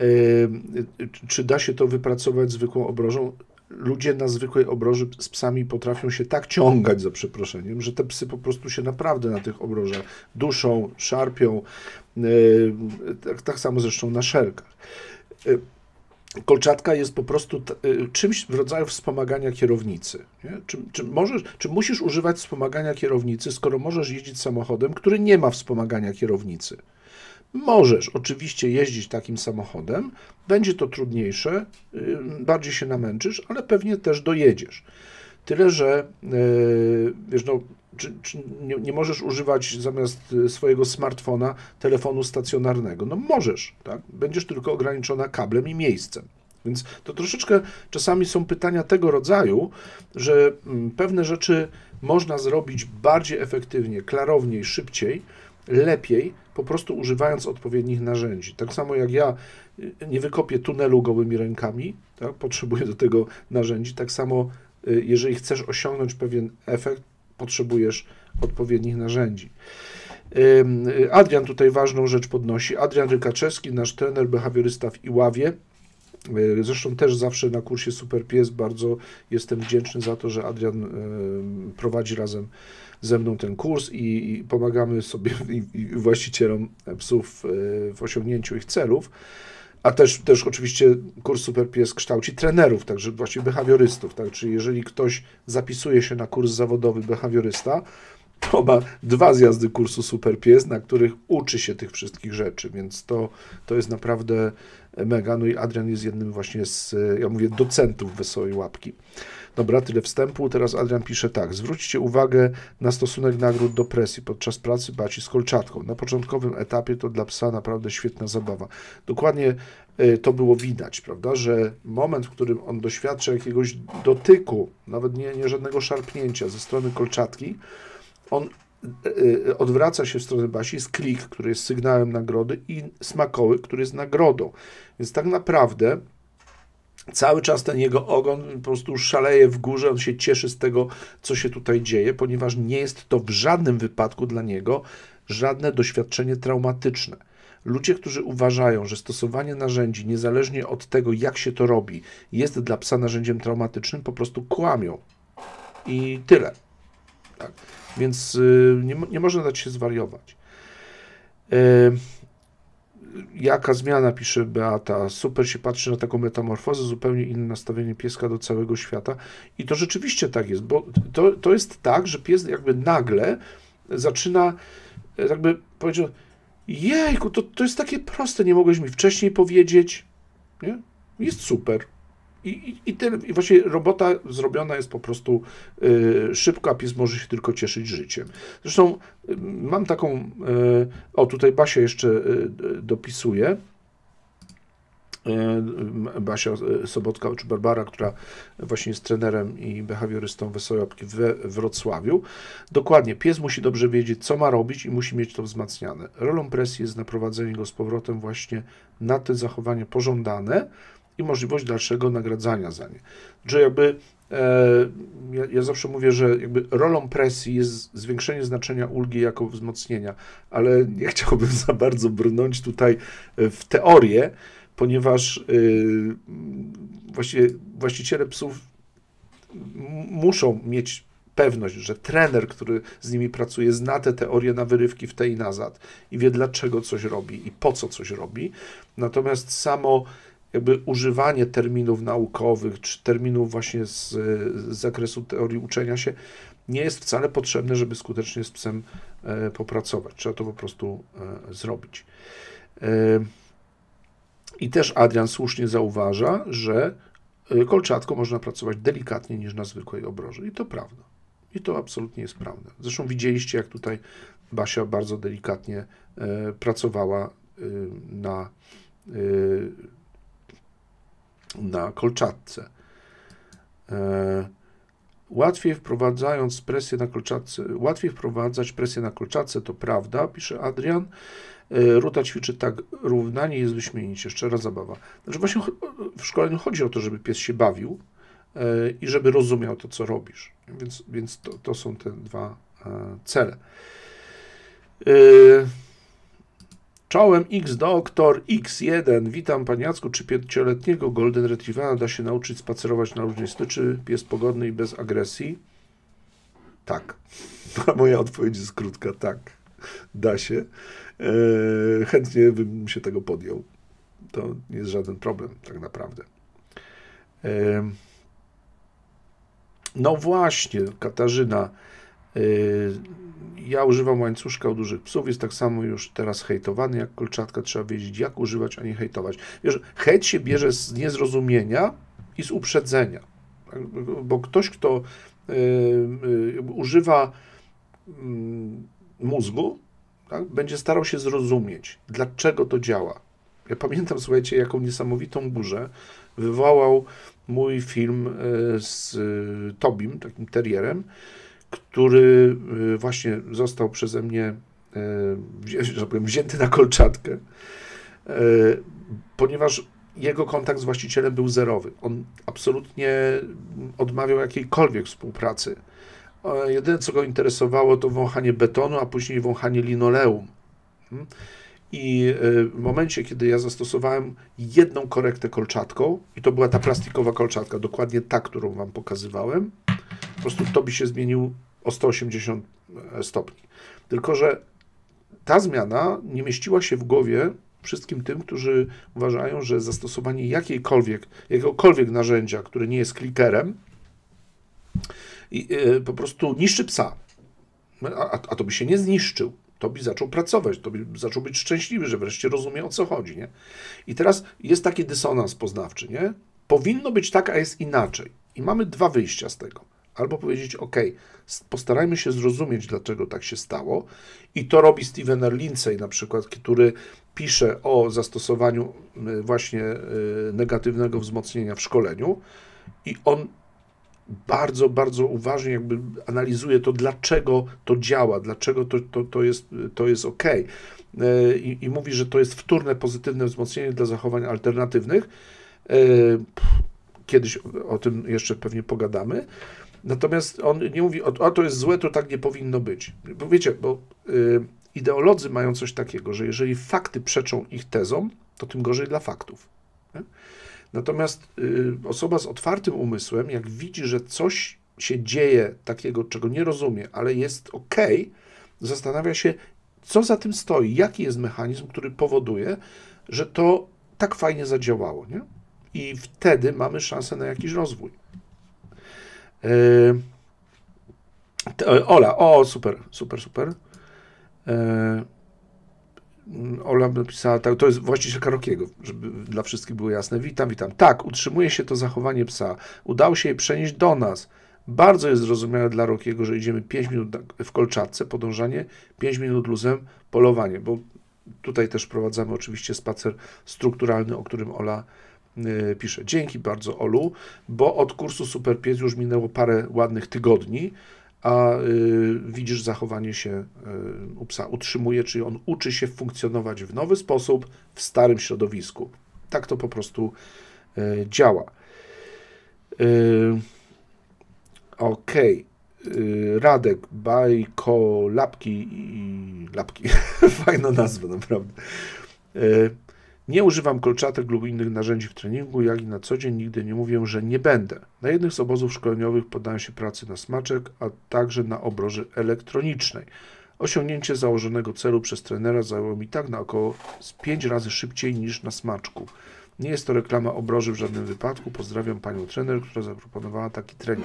czy da się to wypracować zwykłą obrożą? Ludzie na zwykłej obroży z psami potrafią się tak ciągać, za przeproszeniem, że te psy po prostu się naprawdę na tych obrożach duszą, szarpią, tak samo zresztą na szelkach. Kolczatka jest po prostu czymś w rodzaju wspomagania kierownicy. Nie? Czy musisz używać wspomagania kierownicy, skoro możesz jeździć samochodem, który nie ma wspomagania kierownicy? Możesz oczywiście jeździć takim samochodem, będzie to trudniejsze, bardziej się namęczysz, ale pewnie też dojedziesz. Tyle, że wiesz, no, nie możesz używać zamiast swojego smartfona telefonu stacjonarnego. No możesz, tak? Będziesz tylko ograniczona kablem i miejscem. Więc to troszeczkę czasami są pytania tego rodzaju, że pewne rzeczy można zrobić bardziej efektywnie, klarowniej, szybciej, lepiej, po prostu używając odpowiednich narzędzi. Tak samo jak ja nie wykopię tunelu gołymi rękami, tak? Potrzebuję do tego narzędzi, tak samo jeżeli chcesz osiągnąć pewien efekt, potrzebujesz odpowiednich narzędzi. Adrian tutaj ważną rzecz podnosi. Adrian Rykaczewski, nasz trener, behawiorysta w Iławie. Zresztą też zawsze na kursie Super Pies bardzo jestem wdzięczny za to, że Adrian prowadzi razem ze mną ten kurs i pomagamy sobie i właścicielom psów w osiągnięciu ich celów. A też oczywiście kurs Super Pies kształci trenerów, także właśnie behawiorystów. Tak? Czyli jeżeli ktoś zapisuje się na kurs zawodowy behawiorysta, to ma 2 zjazdy kursu Super Pies, na których uczy się tych wszystkich rzeczy, więc to jest naprawdę mega. No i Adrian jest jednym właśnie z, ja mówię, docentów Wesołej Łapki. Dobra, tyle wstępu. Teraz Adrian pisze tak. Zwróćcie uwagę na stosunek nagród do presji podczas pracy Baci z kolczatką. Na początkowym etapie to dla psa naprawdę świetna zabawa. Dokładnie to było widać, prawda, że moment, w którym on doświadcza jakiegoś dotyku, nawet nie żadnego szarpnięcia ze strony kolczatki, on odwraca się w stronę Basi, jest klik, który jest sygnałem nagrody, i smakołyk, który jest nagrodą. Więc tak naprawdę cały czas ten jego ogon po prostu szaleje w górze, on się cieszy z tego, co się tutaj dzieje, ponieważ nie jest to w żadnym wypadku dla niego żadne doświadczenie traumatyczne. Ludzie, którzy uważają, że stosowanie narzędzi, niezależnie od tego, jak się to robi, jest dla psa narzędziem traumatycznym, po prostu kłamią. I tyle. Tak. Więc nie można dać się zwariować. Jaka zmiana, pisze Beata, super się patrzy na taką metamorfozę, zupełnie inne nastawienie pieska do całego świata. I to rzeczywiście tak jest, bo to jest tak, że pies jakby nagle zaczyna jakby powiedział, jejku, to jest takie proste, nie mogłeś mi wcześniej powiedzieć, nie? Jest super. I właśnie robota zrobiona jest po prostu szybko, a pies może się tylko cieszyć życiem. Zresztą mam taką, o tutaj Basia jeszcze dopisuje, Basia Sobotka, czy Barbara, która właśnie jest trenerem i behawiorystą Wesołej Łapki we Wrocławiu. Dokładnie, pies musi dobrze wiedzieć, co ma robić i musi mieć to wzmacniane. Rolą presji jest naprowadzenie go z powrotem właśnie na te zachowania pożądane i możliwość dalszego nagradzania za nie. Że jakby ja zawsze mówię, że jakby rolą presji jest zwiększenie znaczenia ulgi jako wzmocnienia, ale nie chciałbym za bardzo brnąć tutaj w teorię, ponieważ właściciele psów muszą mieć pewność, że trener, który z nimi pracuje, zna te teorie na wyrywki w te i nazad i wie, dlaczego coś robi i po co coś robi. Natomiast samo jakby używanie terminów naukowych, czy terminów właśnie z zakresu teorii uczenia się nie jest wcale potrzebne, żeby skutecznie z psem popracować. Trzeba to po prostu zrobić. I też Adrian słusznie zauważa, że kolczatką można pracować delikatniej niż na zwykłej obroży. I to prawda. I to absolutnie jest prawda. Zresztą widzieliście, jak tutaj Basia bardzo delikatnie pracowała na kolczatce. Łatwiej wprowadzać presję na kolczatce, to prawda, pisze Adrian. Ruta ćwiczy tak równanie, jest wyśmienicie, szczera zabawa. Znaczy właśnie w szkoleniu chodzi o to, żeby pies się bawił i żeby rozumiał to, co robisz. Więc to są te dwa cele. Czołem X Doktor X1. Witam Panie Jacku. Czy 5-letniego Golden Retrievera da się nauczyć spacerować na różnej smyczy? Pies pogodny i bez agresji? Tak. Moja odpowiedź jest krótka. Tak. Da się. Chętnie bym się tego podjął. To nie jest żaden problem, tak naprawdę. No właśnie, Katarzyna. Ja używam łańcuszka u dużych psów, jest tak samo już teraz hejtowany jak kolczatka, trzeba wiedzieć, jak używać, a nie hejtować. Wiesz, hejt się bierze z niezrozumienia i z uprzedzenia, bo ktoś, kto używa mózgu, tak, będzie starał się zrozumieć, dlaczego to działa. Ja pamiętam, słuchajcie, jaką niesamowitą burzę wywołał mój film z Tobim, takim terrierem, który właśnie został przeze mnie że powiem, wzięty na kolczatkę, ponieważ jego kontakt z właścicielem był zerowy. On absolutnie odmawiał jakiejkolwiek współpracy. Jedyne, co go interesowało, to wąchanie betonu, a później wąchanie linoleum. I w momencie, kiedy ja zastosowałem jedną korektę kolczatką, i to była ta plastikowa kolczatka, dokładnie ta, którą wam pokazywałem, po prostu Tobi się zmienił o 180 stopni. Tylko że ta zmiana nie mieściła się w głowie wszystkim tym, którzy uważają, że zastosowanie jakiegokolwiek narzędzia, które nie jest klikerem, po prostu niszczy psa. A to by się nie zniszczył. Tobi zaczął pracować, Tobi zaczął być szczęśliwy, że wreszcie rozumie, o co chodzi, nie? I teraz jest taki dysonans poznawczy, nie? Powinno być tak, a jest inaczej. I mamy dwa wyjścia z tego. Albo powiedzieć, ok, postarajmy się zrozumieć, dlaczego tak się stało. I to robi Steven R. Lindsay na przykład, który pisze o zastosowaniu właśnie negatywnego wzmocnienia w szkoleniu i on bardzo, bardzo uważnie jakby analizuje to, dlaczego to działa, dlaczego to jest ok. I mówi, że to jest wtórne, pozytywne wzmocnienie dla zachowań alternatywnych. Kiedyś o tym jeszcze pewnie pogadamy. Natomiast on nie mówi, a to jest złe, to tak nie powinno być. Bo wiecie, ideolodzy mają coś takiego, że jeżeli fakty przeczą ich tezom, to tym gorzej dla faktów. Nie? Natomiast osoba z otwartym umysłem, jak widzi, że coś się dzieje takiego, czego nie rozumie, ale jest ok, zastanawia się, co za tym stoi, jaki jest mechanizm, który powoduje, że to tak fajnie zadziałało. Nie? I wtedy mamy szansę na jakiś rozwój. Ola, super. Ola napisała, tak, to jest właścicielka Rockiego, żeby dla wszystkich było jasne. Witam, witam. Tak, utrzymuje się to zachowanie psa. Udało się je przenieść do nas. Bardzo jest zrozumiałe dla Rockiego, że idziemy 5 minut w kolczatce, podążanie, 5 minut luzem, polowanie, bo tutaj też prowadzamy oczywiście spacer strukturalny, o którym Ola pisze. Dzięki bardzo, Olu, bo od kursu Super Pies już minęło parę ładnych tygodni, a widzisz, zachowanie się u psa utrzymuje, czyli on uczy się funkcjonować w nowy sposób w starym środowisku. Tak to po prostu działa. Okej. Radek, bajko, lapki i lapki. Fajna nazwa, naprawdę. Nie używam kolczatek lub innych narzędzi w treningu, jak i na co dzień nigdy nie mówię, że nie będę. Na jednych z obozów szkoleniowych poddałem się pracy na smaczek, a także na obroży elektronicznej. Osiągnięcie założonego celu przez trenera zajęło mi tak na około 5 razy szybciej niż na smaczku. Nie jest to reklama obroży w żadnym wypadku. Pozdrawiam panią trener, która zaproponowała taki trening.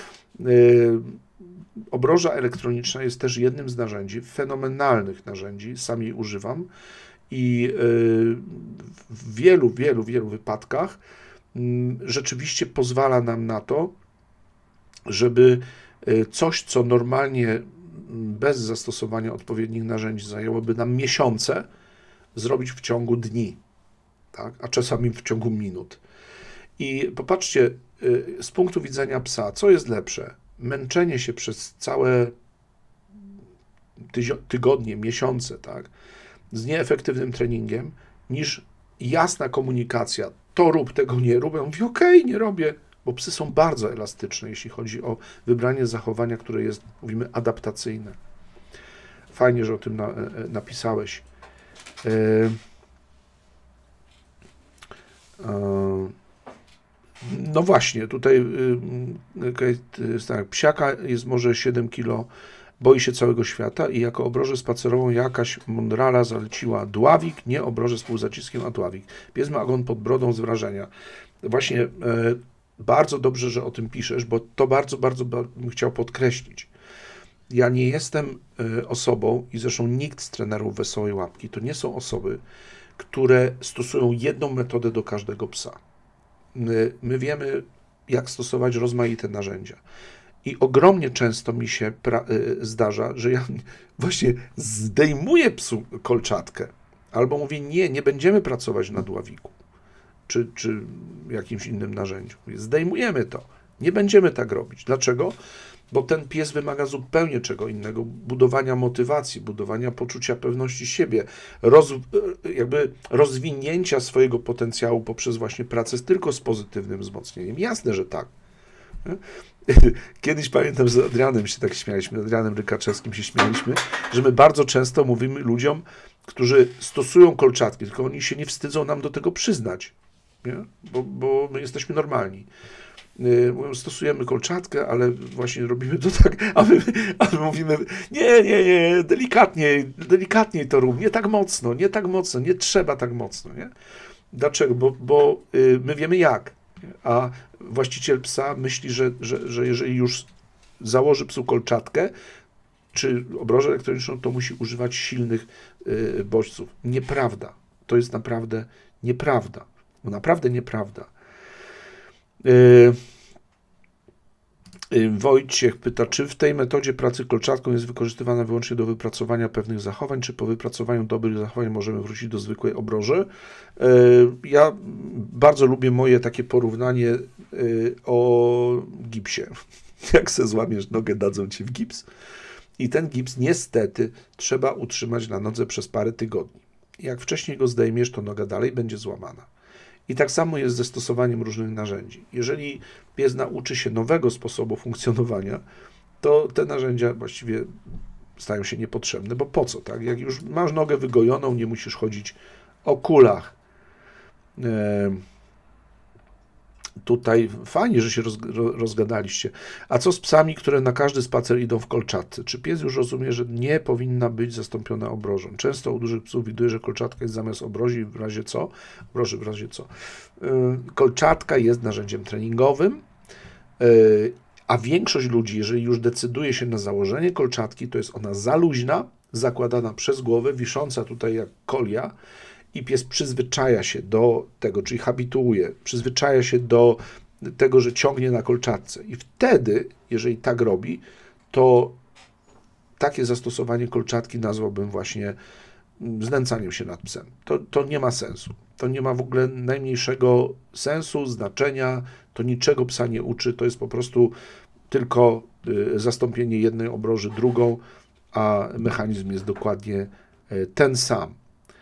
Obroża elektroniczna jest też jednym z narzędzi, fenomenalnych narzędzi, sam jej używam i w wielu wypadkach rzeczywiście pozwala nam na to, żeby coś, co normalnie bez zastosowania odpowiednich narzędzi zajęłoby nam miesiące, zrobić w ciągu dni, tak? A czasami w ciągu minut. I popatrzcie, z punktu widzenia psa, co jest lepsze? Męczenie się przez całe tygodnie, miesiące, tak, z nieefektywnym treningiem, niż jasna komunikacja, to rób, tego nie rób. Ja mówię, okej, nie robię, bo psy są bardzo elastyczne, jeśli chodzi o wybranie zachowania, które jest, mówimy, adaptacyjne. Fajnie, że o tym napisałeś. No właśnie, tutaj tak, psiaka jest może 7 kg, boi się całego świata i jako obrożę spacerową jakaś mądrala zaleciła dławik, nie obrożę z półzaciskiem, a dławik. Pies ma ogon pod brodą z wrażenia. Właśnie bardzo dobrze, że o tym piszesz, bo to bardzo bym chciał podkreślić. Ja nie jestem osobą, i zresztą nikt z trenerów Wesołej Łapki, to nie są osoby, które stosują jedną metodę do każdego psa. My wiemy, jak stosować rozmaite narzędzia. I ogromnie często mi się zdarza, że ja właśnie zdejmuję psu kolczatkę, albo mówię, nie będziemy pracować na dławiku, czy jakimś innym narzędziu. Zdejmujemy to. Nie będziemy tak robić. Dlaczego? Bo ten pies wymaga zupełnie czego innego. Budowania motywacji, budowania poczucia pewności siebie, jakby rozwinięcia swojego potencjału poprzez właśnie pracę tylko z pozytywnym wzmocnieniem. Jasne, że tak. Kiedyś pamiętam, z Adrianem się tak śmialiśmy, Adrianem Rykaczewskim się śmialiśmy, że my bardzo często mówimy ludziom, którzy stosują kolczatki, tylko oni się nie wstydzą nam do tego przyznać, nie? Bo my jesteśmy normalni. Stosujemy kolczatkę, ale właśnie robimy to tak, a my mówimy, nie, delikatniej to rób, nie tak mocno, nie trzeba tak mocno, nie? Dlaczego? Bo my wiemy jak, a właściciel psa myśli, że jeżeli już założy psu kolczatkę, czy obrożę elektroniczną, to musi używać silnych bodźców. Nieprawda. To jest naprawdę nieprawda. Naprawdę nieprawda. Wojciech pyta, czy w tej metodzie pracy kolczatką jest wykorzystywana wyłącznie do wypracowania pewnych zachowań, czy po wypracowaniu dobrych zachowań możemy wrócić do zwykłej obroży? Ja bardzo lubię moje takie porównanie o gipsie. Jak se złamiesz nogę, dadzą ci w gips. I ten gips niestety trzeba utrzymać na nodze przez parę tygodni. Jak wcześniej go zdejmiesz, to noga dalej będzie złamana. I tak samo jest ze stosowaniem różnych narzędzi. Jeżeli pies nauczy się nowego sposobu funkcjonowania, to te narzędzia właściwie stają się niepotrzebne, bo po co, tak? Jak już masz nogę wygojoną, nie musisz chodzić o kulach. Tutaj fajnie, że się rozgadaliście. A co z psami, które na każdy spacer idą w kolczatce? Czy pies już rozumie, że nie powinna być zastąpiona obrożą? Często u dużych psów widuję, że kolczatka jest zamiast obroży w razie co? Obroży w razie co? Kolczatka jest narzędziem treningowym, a większość ludzi, jeżeli już decyduje się na założenie kolczatki, to jest ona za luźna, zakładana przez głowę, wisząca tutaj jak kolia i pies przyzwyczaja się do tego, czyli habituuje, przyzwyczaja się do tego, że ciągnie na kolczatce. I wtedy, jeżeli tak robi, to takie zastosowanie kolczatki nazwałbym właśnie znęcaniem się nad psem. To nie ma sensu. To nie ma w ogóle najmniejszego sensu, znaczenia, to niczego psa nie uczy, to jest po prostu tylko zastąpienie jednej obroży drugą, a mechanizm jest dokładnie ten sam.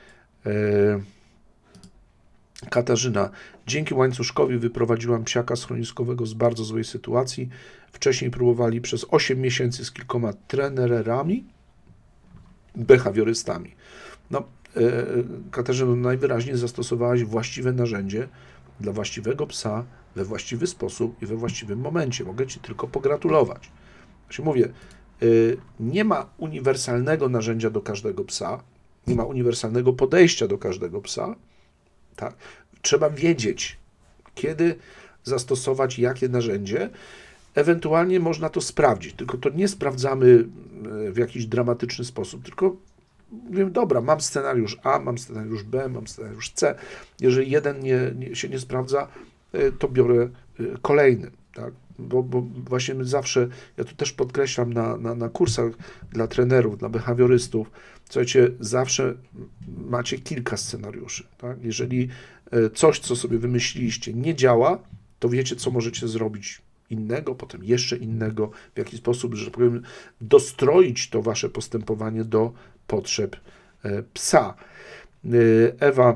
Katarzyna, dzięki łańcuszkowi wyprowadziłam psiaka schroniskowego z bardzo złej sytuacji. Wcześniej próbowali przez 8 miesięcy z kilkoma trenerami, behawiorystami. No, Katarzyno, najwyraźniej zastosowałaś właściwe narzędzie dla właściwego psa we właściwy sposób i we właściwym momencie. Mogę Ci tylko pogratulować. Właśnie mówię, nie ma uniwersalnego narzędzia do każdego psa, nie ma uniwersalnego podejścia do każdego psa. Tak? Trzeba wiedzieć, kiedy zastosować jakie narzędzie. Ewentualnie można to sprawdzić, tylko to nie sprawdzamy w jakiś dramatyczny sposób, tylko mówię, dobra, mam scenariusz A, mam scenariusz B, mam scenariusz C. Jeżeli jeden się nie sprawdza, to biorę kolejny. Tak? Bo właśnie my zawsze, ja tu też podkreślam na kursach dla trenerów, dla behawiorystów, słuchajcie, zawsze macie kilka scenariuszy. Tak? Jeżeli coś, co sobie wymyśliliście, nie działa, to wiecie, co możecie zrobić innego, potem jeszcze innego, w jaki sposób, że tak powiem, dostroić to wasze postępowanie do potrzeb psa. Ewa,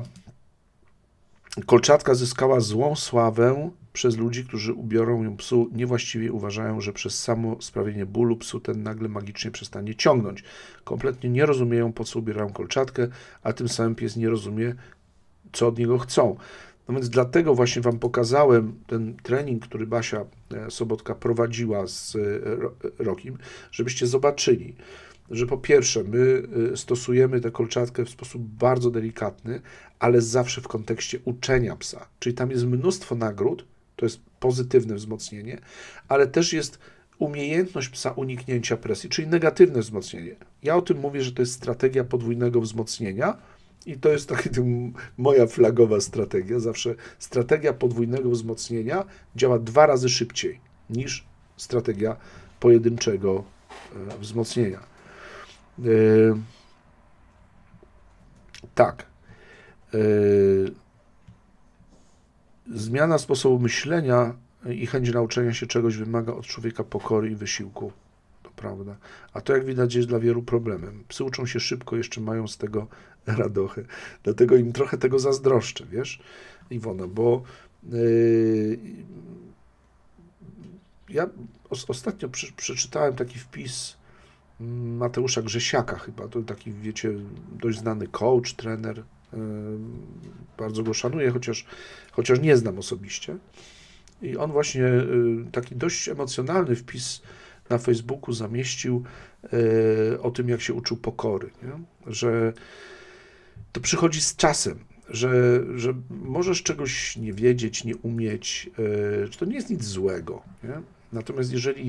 kolczatka zyskała złą sławę przez ludzi, którzy ubiorą ją psu niewłaściwie, uważają, że przez samo sprawienie bólu psu ten nagle magicznie przestanie ciągnąć. Kompletnie nie rozumieją, po co ubierają kolczatkę, a tym samym pies nie rozumie, co od niego chcą. No więc dlatego właśnie wam pokazałem ten trening, który Basia Sobotka prowadziła z Rokim, żebyście zobaczyli, że po pierwsze my stosujemy tę kolczatkę w sposób bardzo delikatny, ale zawsze w kontekście uczenia psa. Czyli tam jest mnóstwo nagród, to jest pozytywne wzmocnienie, ale też jest umiejętność psa uniknięcia presji, czyli negatywne wzmocnienie. Ja o tym mówię, że to jest strategia podwójnego wzmocnienia i to jest taka moja flagowa strategia. Zawsze strategia podwójnego wzmocnienia działa 2 razy szybciej niż strategia pojedynczego wzmocnienia. Tak. Zmiana sposobu myślenia i chęć nauczenia się czegoś wymaga od człowieka pokory i wysiłku. To prawda. A to, jak widać, jest dla wielu problemem. Psy uczą się szybko, jeszcze mają z tego radochę. Dlatego im trochę tego zazdroszczę, wiesz, Iwona, bo ja ostatnio przeczytałem taki wpis Mateusza Grzesiaka chyba, to taki, wiecie, dość znany coach, trener, bardzo go szanuję, chociaż nie znam osobiście. I on właśnie taki dość emocjonalny wpis na Facebooku zamieścił o tym, jak się uczył pokory, nie? Że to przychodzi z czasem, że możesz czegoś nie wiedzieć, nie umieć, że to nie jest nic złego, nie? Natomiast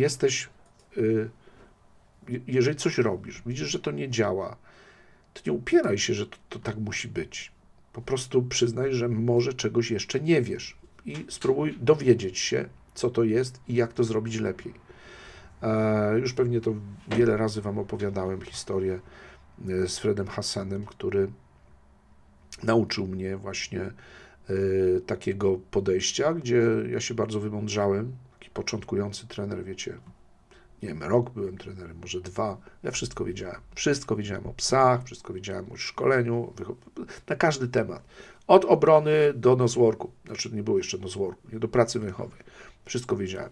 jeżeli coś robisz, widzisz, że to nie działa, to nie upieraj się, że to tak musi być. Po prostu przyznaj, że może czegoś jeszcze nie wiesz i spróbuj dowiedzieć się, co to jest i jak to zrobić lepiej. Już pewnie to wiele razy wam opowiadałem historię z Fredem Hassanem, który nauczył mnie właśnie takiego podejścia, gdzie ja się bardzo wymądrzałem, taki początkujący trener, wiecie, nie wiem, rok byłem trenerem, może 2, ja wszystko wiedziałem. Wszystko wiedziałem o psach, wszystko wiedziałem o szkoleniu, na każdy temat. Od obrony do noseworku, znaczy nie było jeszcze noseworku, nie, do pracy węchowej. Wszystko wiedziałem.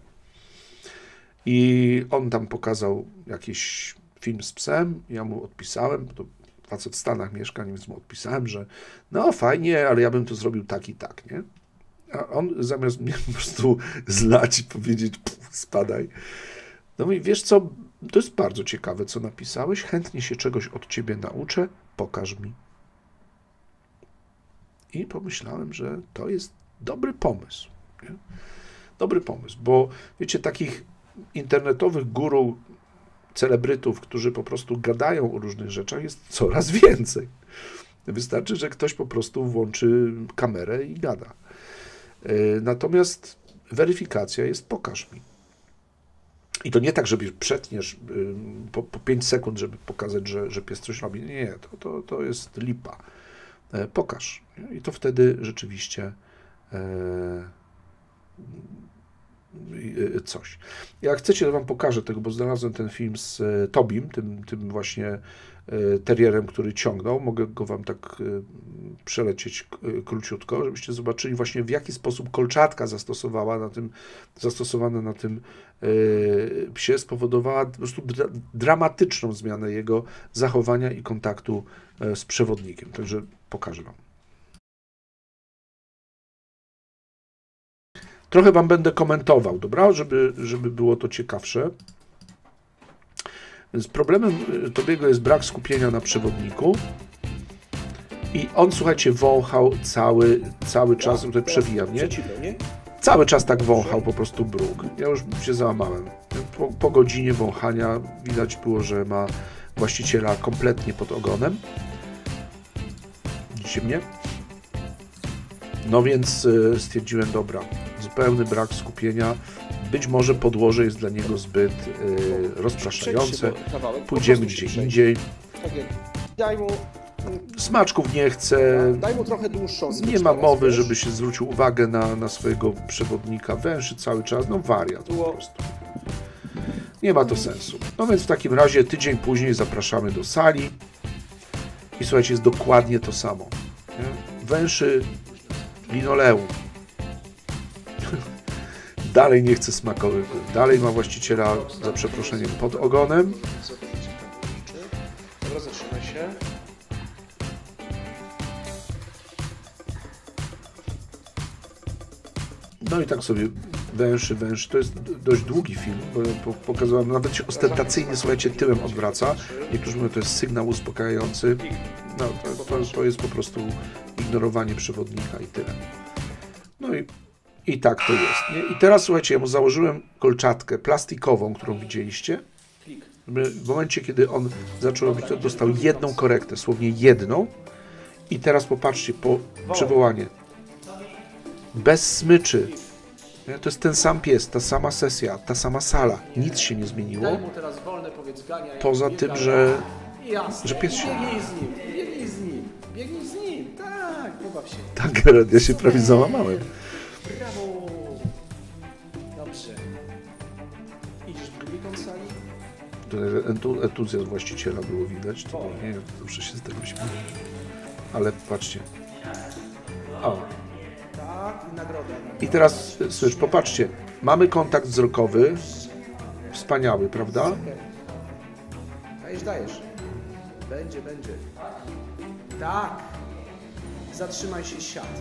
I on tam pokazał jakiś film z psem, ja mu odpisałem, to facet w Stanach mieszka, więc mu odpisałem, że no fajnie, ale ja bym to zrobił tak i tak, nie? A on zamiast mnie po prostu zlać i powiedzieć, spadaj, no i wiesz co, to jest bardzo ciekawe, co napisałeś, chętnie się czegoś od ciebie nauczę, pokaż mi. I pomyślałem, że to jest dobry pomysł. Nie? Dobry pomysł, bo wiecie, takich internetowych guru, celebrytów, którzy po prostu gadają o różnych rzeczach, jest coraz więcej. Wystarczy, że ktoś po prostu włączy kamerę i gada. Natomiast weryfikacja jest pokaż mi. I to nie tak, żeby przetniesz po 5 sekund, żeby pokazać, że pies coś robi. Nie, to jest lipa. Pokaż. I to wtedy rzeczywiście coś. Jak chcecie, to wam pokażę tego, bo znalazłem ten film z Tobim, tym właśnie terrierem, który ciągnął. Mogę go wam tak przelecieć króciutko, żebyście zobaczyli właśnie, w jaki sposób kolczatka zastosowana na tym psie spowodowała po prostu dramatyczną zmianę jego zachowania i kontaktu z przewodnikiem. Także pokażę wam. Trochę wam będę komentował, dobra? Żeby było to ciekawsze. Więc problemem Tobiego jest brak skupienia na przewodniku. I on, słuchajcie, wąchał cały czas, tutaj przewijam, nie? Cały czas tak wąchał po prostu bruk. Ja już się załamałem. Po godzinie wąchania widać było, że ma właściciela kompletnie pod ogonem. Widzicie mnie? No więc stwierdziłem, dobra, zupełny brak skupienia. Być może podłoże jest dla niego zbyt rozpraszające. Pójdziemy gdzie indziej. Daj mu, Smaczków nie chce. daj mu trochę dłuższą Nie smyczkę ma teraz, mowy, wiesz? żeby się zwrócił uwagę na swojego przewodnika. Węszy cały czas. No wariat po prostu. Nie ma to sensu. No więc w takim razie tydzień później zapraszamy do sali. I słuchajcie, jest dokładnie to samo. Nie? Węszy linoleum. Dalej nie chce smakowych. Dalej ma właściciela, za przeproszeniem, pod ogonem. Dobra, zatrzymaj się. No i tak sobie węszy. To jest dość długi film, bo pokazałem, nawet się ostentacyjnie, słuchajcie, tyłem odwraca. Niektórzy mówią, to jest sygnał uspokajający. No, to jest po prostu ignorowanie przewodnika i tyle. No i tak to jest. Nie? I teraz, słuchajcie, ja mu założyłem kolczatkę plastikową, którą widzieliście. W momencie, kiedy on zaczął robić to, dostał jedną korektę, słownie jedną. I teraz popatrzcie, po przywołanie. Bez smyczy. Nie? To jest ten sam pies, ta sama sesja, ta sama sala. Nic się nie zmieniło. Daj mu teraz wolne, powiedz, ganiaj. Poza tym, że Jasne. pies się... Biegnij z nim, tak, pobaw się. Tak, Gerard, ja się prawie załamałem. Brawo. Dobrze. Idziesz w drugi kąt sali? Tutaj entuzjazm właściciela było widać. To nie wiem, zawsze się z tego śmieję. Ale patrzcie. O. Tak, i nagroda. I teraz, słyszysz, popatrzcie. Mamy kontakt wzrokowy. Wspaniały, prawda? Dajesz. Będzie. Tak. Zatrzymaj się, siad.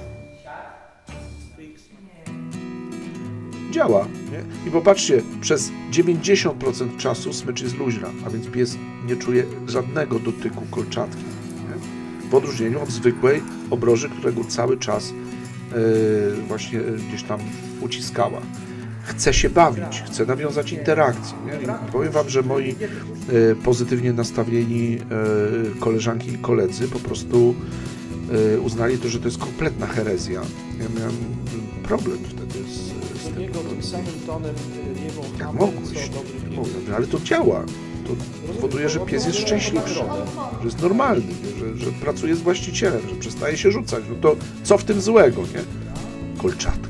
Działa. Nie? I popatrzcie, przez 90% czasu smycz jest luźna, a więc pies nie czuje żadnego dotyku kolczatki. Nie? W odróżnieniu od zwykłej obroży, którego cały czas właśnie gdzieś tam uciskała. Chce się bawić, chce nawiązać interakcję. Nie? I powiem wam, że moi pozytywnie nastawieni koleżanki i koledzy po prostu uznali to, że to jest kompletna herezja. Ja miałem problem wtedy z tym. Tym samym tonem nie wąchamy, Jak mogłeś? Mówię, ale to działa. To powoduje, że pies jest szczęśliwszy, że jest normalny, że pracuje z właścicielem, że przestaje się rzucać. No to co w tym złego, nie? Kolczatka.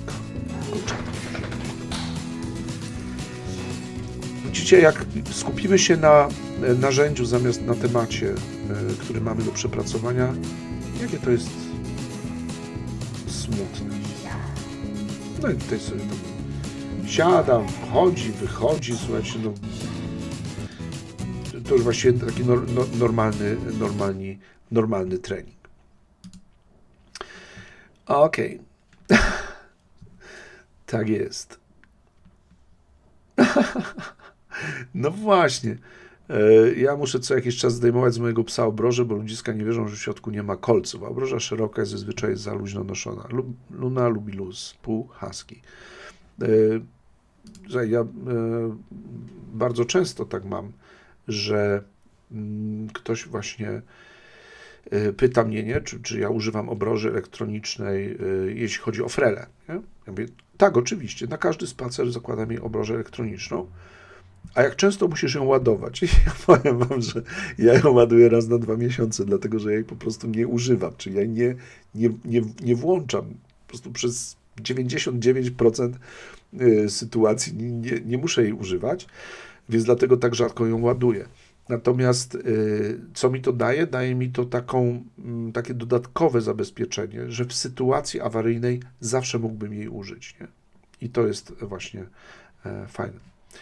Widzicie, jak skupimy się na narzędziu zamiast na temacie, który mamy do przepracowania, jakie to jest smutne. No i tutaj sobie tam siada, wchodzi, wychodzi, słuchajcie, no to już właściwie taki normalny trening. Okej. Tak jest. No właśnie. Ja muszę co jakiś czas zdejmować z mojego psa obrożę, bo ludziska nie wierzą, że w środku nie ma kolców. A obroża szeroka jest zazwyczaj za luźno noszona. Luna lubi luz, pół husky. Ja bardzo często tak mam, że ktoś właśnie pyta mnie, nie, czy ja używam obroży elektronicznej, jeśli chodzi o frele. Nie? Ja mówię, tak, oczywiście, na każdy spacer zakładam jej obrożę elektroniczną, a jak często musisz ją ładować? I ja powiem wam, że ja ją ładuję raz na 2 miesiące, dlatego że ja jej po prostu nie używam, czyli ja nie włączam. Po prostu przez 99% sytuacji nie muszę jej używać, więc dlatego tak rzadko ją ładuję. Natomiast co mi to daje? Daje mi to takie dodatkowe zabezpieczenie, że w sytuacji awaryjnej zawsze mógłbym jej użyć. Nie? I to jest właśnie fajne.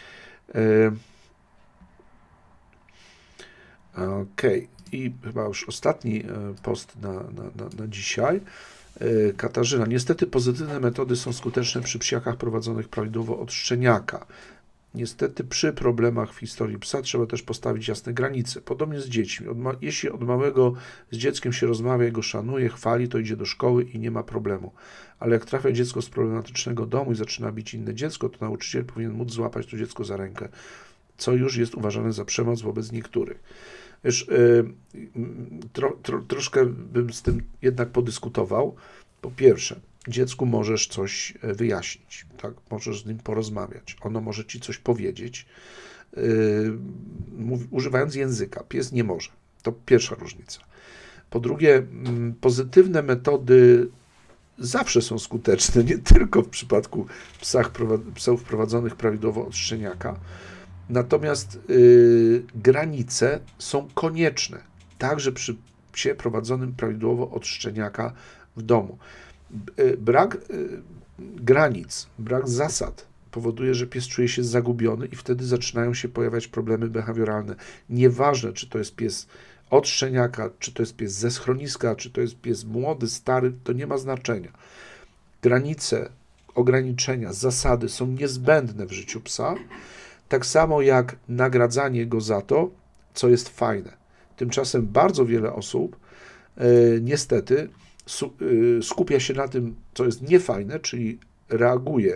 Okej. I chyba już ostatni post na dzisiaj. Katarzyna. Niestety pozytywne metody są skuteczne przy psiakach prowadzonych prawidłowo od szczeniaka. Niestety przy problemach w historii psa trzeba też postawić jasne granice. Podobnie z dziećmi. Jeśli od małego z dzieckiem się rozmawia, go szanuje, chwali, to idzie do szkoły i nie ma problemu. Ale jak trafia dziecko z problematycznego domu i zaczyna bić inne dziecko, to nauczyciel powinien móc złapać to dziecko za rękę, co już jest uważane za przemoc wobec niektórych. Wiesz, troszkę bym z tym jednak podyskutował. Po pierwsze, dziecku możesz coś wyjaśnić, tak? Możesz z nim porozmawiać, ono może ci coś powiedzieć, używając języka. Pies nie może. To pierwsza różnica. Po drugie, pozytywne metody zawsze są skuteczne, nie tylko w przypadku psów prowadzonych prawidłowo od szczeniaka. Natomiast granice są konieczne, także przy psie prowadzonym prawidłowo od szczeniaka w domu. Brak granic, brak zasad powoduje, że pies czuje się zagubiony i wtedy zaczynają się pojawiać problemy behawioralne. Nieważne, czy to jest pies od szczeniaka, czy to jest pies ze schroniska, czy to jest pies młody, stary, to nie ma znaczenia. Granice, ograniczenia, zasady są niezbędne w życiu psa, tak samo jak nagradzanie go za to, co jest fajne. Tymczasem bardzo wiele osób niestety skupia się na tym, co jest niefajne, czyli reaguje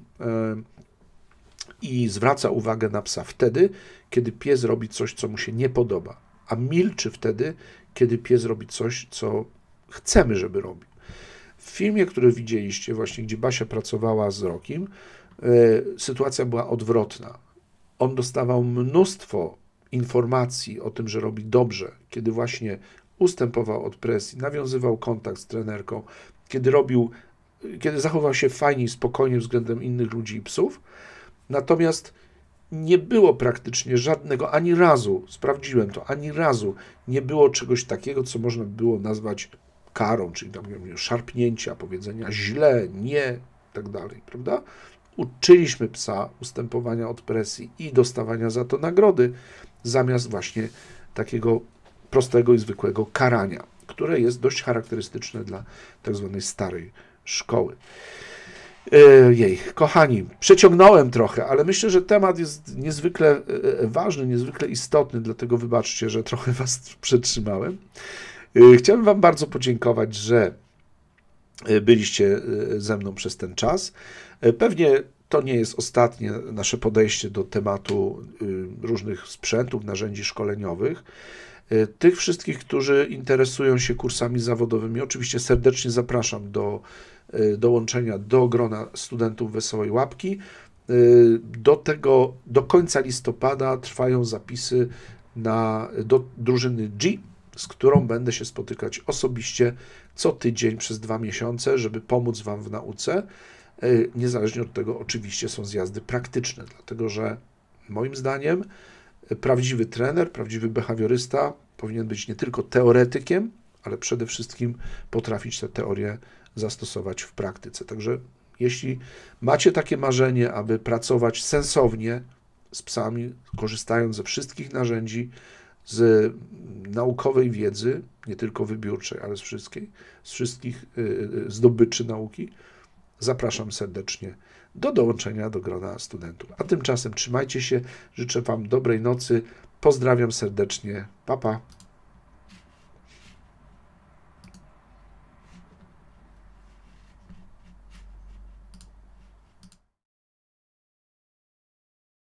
i zwraca uwagę na psa wtedy, kiedy pies robi coś, co mu się nie podoba, a milczy wtedy, kiedy pies robi coś, co chcemy, żeby robił. W filmie, który widzieliście właśnie, gdzie Basia pracowała z Rokim, sytuacja była odwrotna. On dostawał mnóstwo informacji o tym, że robi dobrze, kiedy właśnie ustępował od presji, nawiązywał kontakt z trenerką, kiedy zachował się fajnie i spokojnie względem innych ludzi i psów. Natomiast nie było praktycznie żadnego, ani razu, sprawdziłem to, ani razu nie było czegoś takiego, co można by było nazwać karą, czyli tam, szarpnięcia, powiedzenia źle, nie, tak dalej, prawda? Uczyliśmy psa ustępowania od presji i dostawania za to nagrody, zamiast właśnie takiego prostego i zwykłego karania, które jest dość charakterystyczne dla tak zwanej starej szkoły. Kochani, przeciągnąłem trochę, ale myślę, że temat jest niezwykle ważny, niezwykle istotny, dlatego wybaczcie, że trochę was przetrzymałem. Chciałbym wam bardzo podziękować, że byliście ze mną przez ten czas. Pewnie to nie jest ostatnie nasze podejście do tematu różnych sprzętów, narzędzi szkoleniowych. Tych wszystkich, którzy interesują się kursami zawodowymi, oczywiście serdecznie zapraszam do dołączenia do grona studentów Wesołej Łapki. Do końca listopada trwają zapisy do drużyny G, z którą będę się spotykać osobiście co tydzień przez 2 miesiące, żeby pomóc wam w nauce. Niezależnie od tego oczywiście są zjazdy praktyczne, dlatego że moim zdaniem prawdziwy trener, prawdziwy behawiorysta powinien być nie tylko teoretykiem, ale przede wszystkim potrafić te teorie zastosować w praktyce. Także jeśli macie takie marzenie, aby pracować sensownie z psami, korzystając ze wszystkich narzędzi, z naukowej wiedzy, nie tylko wybiórczej, ale z wszystkich zdobyczy nauki, zapraszam serdecznie do dołączenia do grona studentów. A tymczasem trzymajcie się, życzę wam dobrej nocy, pozdrawiam serdecznie, pa pa.